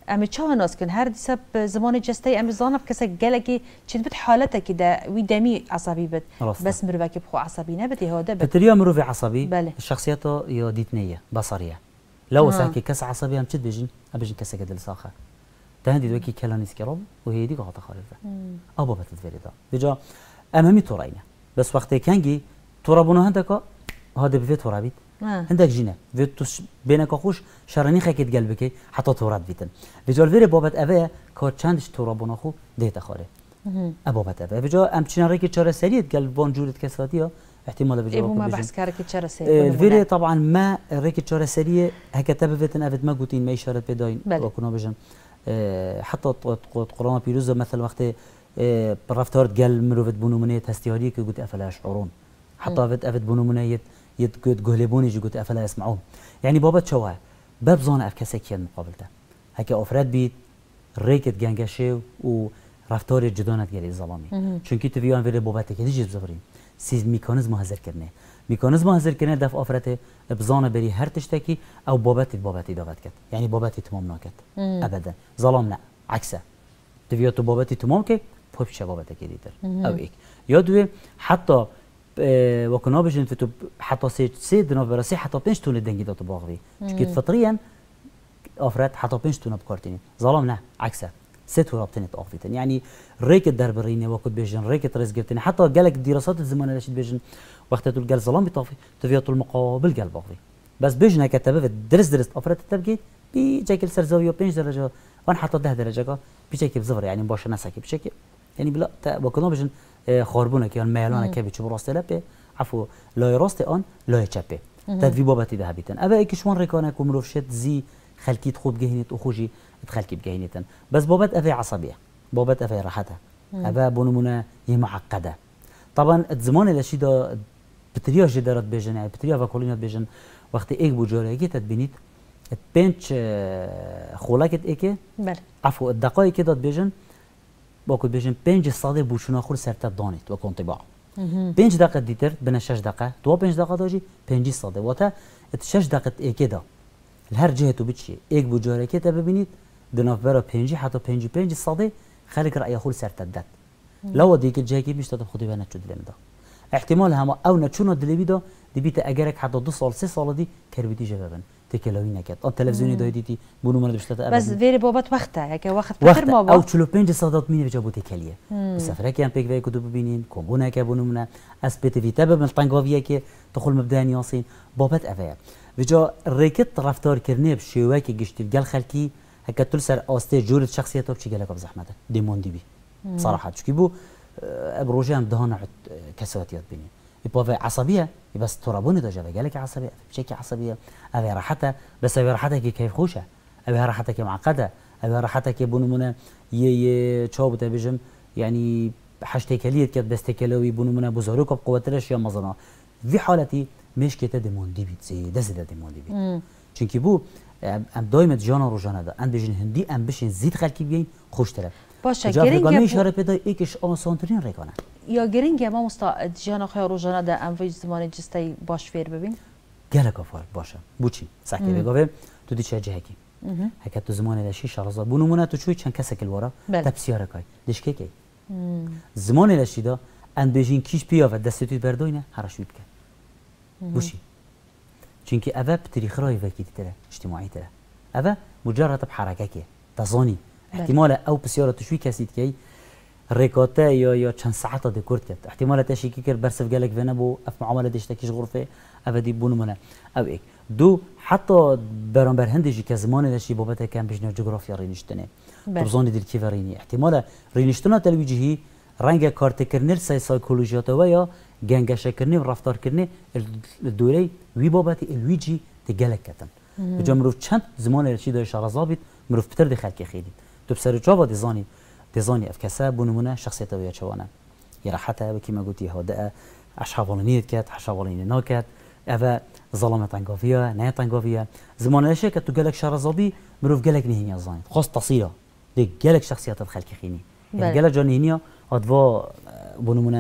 Speaker 1: امی چه ناس کن هر دیسب زمان جسته امی زانب کسی گلگی چند بد حالته که ده وی دمی عصبی بد بس مروه که بخو عصبی نبد هاده بد
Speaker 12: بتريا مروه عصبي
Speaker 1: بله
Speaker 12: شخصيته يا ديتنيه بصريه لو ساكي كس عصبي هم تشد بيجين ابيجين كس قدل ساخه تهندي دوكي كلانيس كرب وهي دي قاطه خالفه ابا بتتفريدا بجا امامي تورينا بس وقت كانجي ترابونه هندك هذا بفيت ترابيت عندك جينا فيتوش بينك خوش شرني خكيت قلبك حتى تورات بيتن بجا الفيري بابت افا كو چندش ترابونه خو ديتا خاله ابابت افا بجا ام چنا ريكي چرا سريت قلب بون جورت كساتيا احتمال بجا
Speaker 1: ايبو ما بحث كارك چرا سريت
Speaker 12: الفيري طبعا ما ريكي چرا سريه هكا تبفتن افت ما قوتين ما اشاره بداين وكنا بجن حتى قرآن بيروزه مثل وقت رفتارت قال مروفت بونومنيه تستياريه كي قلت افلا يشعرون حتى افت افت بونومنيه يتقد قهلبوني جو قلت افلا يسمعون يعني بابا شواه باب زونه اف كسكيان مقابلته هكا افراد بيت ريكت جانجاشي و رفتار جدانت قال الظلامي چونكي تفيان فيري باباتك ديجي بزغرين سيز ميكانيزم حاضر كرنه ميكانيزم حاضر كرنه دف افرته بزانه بري هر تشتكي او باباتي باباتي دعوت كت يعني باباتي تمام ناكت ابدا ظلام لا عكسه تفياتو باباتي تمام كي فوق شبابتك ديتر او هيك يدوي حتى اه وكنا بجن فتو حتى سي سي دنا براسي حتى بنش تون الدنجي دات باغوي چكيت فطريا افراد حتى بنش تون بكارتين ظلام لا عكسه ست ورابطين تاخفيتن يعني ريك الدربريني وقت بيجن ريك رزقتني حتى قالك الدراسات الزمان اللي شد بيجن وقت تقول قال ظلام بيطافي تفياتو المقابل قال باغوي بس بيجن كتبه درس درس افراد التبجيت بيجاكل سرزاويه بنش درجه وان حتى ده درجه بيجاكل بزفر يعني باش نسكي بشكل يعني بلا وكنا بيجن خاربونه كيان ميلانه كبي تشوف راس لبه عفوا لا راست ان لا تشبه تدفي بابتي ذهبيتن ابا ايكشوان ريكانا كومروفشت زي خلكيت خوب جهنت اخوجي تخلكي بجهنتن بس بابت افي عصبيه بابت افي راحتها ابا بونمونه هي معقده طبعا الزمان اللي شي دا بتريا جدارات بيجن يعني بتريا فاكولينات بيجن وقت ايك بوجوري كي تدبينيت بنش خولاكت ايكي
Speaker 1: بله
Speaker 12: عفوا الدقائق كده بيجن باكو بيجن بنج صادي بوشنا خور سرت دانيت وكون طباع بنج دقيقه ديتر بنا شش دقيقه تو بنج دقيقه داجي بنج صادي وتا شش دقيقه ايكي دا الهر جهته بتشي ايك بوجوري كي تبينيت دناف برا بنجي حتى بنجي بنج صادي خليك راي خور سرت دات لو ديك الجاكي مش تدخل خدي بنا تشد لنا احتمال هم او نتشونا دليبيدا دبيت اجرك حتى دو سال سه سال دي كربيتي جبابن تكلوي نكت التلفزيوني دايديتي بونو مرد بشتات
Speaker 1: بس فيري بابت وقتها هيك وقت بخير ما
Speaker 12: او چلو پنج صادات مين بجابو تكليه مسافره كان بيك فيك دو ببينين كومبونا كابونو من اسبيت في تبع من طنقاويه كي دخل مبدا ياسين بابت افيا بجا ريكت رفتار كرني بشيواكي گشتي قال خلكي هكا تلسر اوستي جورت شخصيته بشي قالك بزحمته ديموندي بي صراحه چكي بو ابروجان دهنا كسواتيات بيني يبقى عصبيه بس ترابوني ده جاب قالك عصبيه بشكل عصبيه ابي راحتها بس ابي راحتها كيف خوشه ابي راحتها معقده ابي راحتها بونمونه ي تشوب تبجم يعني حاجتي كليت كت بس تكلوي بونمونه بزاروك بقوترش يا مزنا في حالتي مش كده ديموندي بيت زي ده زي ديموندي بيت چونكي بو ام دايما جانا روجانا ده ام بجن هندي ام بشين زيد خلكي بين خوش طرف
Speaker 1: باشه گرینگ
Speaker 12: اشاره پیدا یکیش آسانترین ریکنه
Speaker 1: یا گرینگ ما مستا جانا خیا روزانه ده ام وی زمان جستی باش فیر ببین
Speaker 12: گله کافر باشه بوچی ساکه بگاوه تو دی چه جهکی هکه تو زمان لشی شارزا بونمونه تو چوی چند کسک الورا تبسیاره کای دشکه کی زمان لشی دا ان بجین کیش بیا و دستوی بردوینه هرش وید که بوچی چونکی اوه بتریخ رای وکی تره اجتماعی تره اوه مجرد بحرکه که تزانی احتمال او بسياره تشوي كاسيت كي ريكوتا يا يا چند ساعات ديكورت كت احتمال تشيكي كر برسف قالك فينا بو اف معامله دشتكيش غرفه ابدي بونمنا او ايك دو حتى برامبر هندجي كزمان لشي بابتا كان بجنا جغرافيا رينشتنه بزون ديل كيفريني احتمال رينشتنا تلويجي رنگ كارت كرنر ساي سايكولوجيات ويا گنگش كرني رفتار كرني الدوري وي بابتي الويجي تجلك كتن بجمرو چند زمان لشي داي شارزابيت مروف بتر دي خلك خيدي تو بسر جواب ديزاني ديزاني افكاسا بونمونه شخصيته ويا شوانا يراحتها بكيما قلتي هوداء عشاولنيه كات عشاولنيه ناكات افا ظلمه طنقافيه ناي طنقافيه زمان الاشياء كتو قالك شرزابي مروف قالك نهينيا زاني خاص تصيله دي قالك شخصيات الخلق خيني يعني قالك جانينيا ادوا بونمونه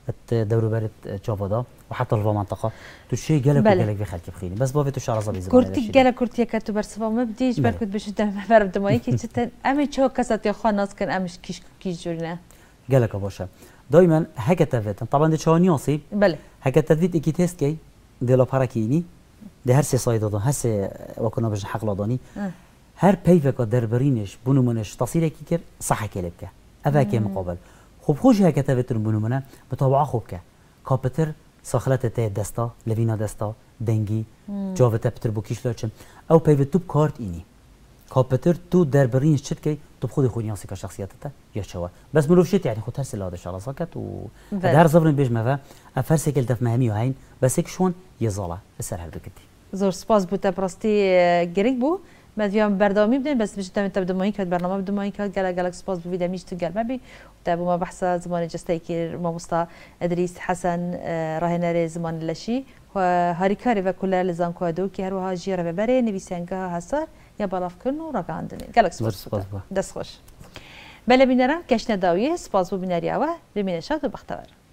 Speaker 12: دورو برد چاودا و حتی الوا منطقه تو شيء قالك وقالك في خلك بخيني بس بافي تو شعر زبي زمان
Speaker 1: كورتي قالك كورتي كاتو برسفا ما بديش بركت باش فرب دماي كي جدا امي شو كاسات يا خاناس كان امش كيش كيش جورنا
Speaker 12: قالك باشا دائما هكا تفيت طبعا دي شانياسي
Speaker 1: بله
Speaker 12: هكا تفيت اكي تيسكي دي لا باراكيني دي هر سي سايد دادن هر وكنا بجن حق لاداني هر بيفك دربرينش بونو منش تصير كي كر صح كلبك افاكي مقابل خوب خوش هكا تفيت بونو منا بطبعه خوبك كابتر ساخلت ته دستا لوینا دستا دنگی جاوته پتر بوکیش لچم او پیوت تو کارت اینی کاپتر تو دربرین شت کی تو خود خونیاسی که شخصیتته یا چوا بس مروفشت يعني خود هر سلاده شالا ساکت و در زبرن بیش مفا افرس کل دف مهمی هین بس یک شون یزاله سر هر بکتی
Speaker 1: زور سپاس بوده پرستی گریگ بو مدیام بردامی بدین بس بجد تام تبدو ماهی کرد برنامه بدو ماهی کرد گله گله سپاس بوده میش تو گرمه بی تابو ما بحث زمان جسته که ما مستا ادریس حسن راهنر زمان لشی و هاریکاری و کل لزان کادو که هر وها جیره ببره نویسنگاه هستار یا بالاف کن و راگاندنی گله سپاس دست خوش بله بینرم کشن داویه سپاس بو بینریه و بمینشات و بختور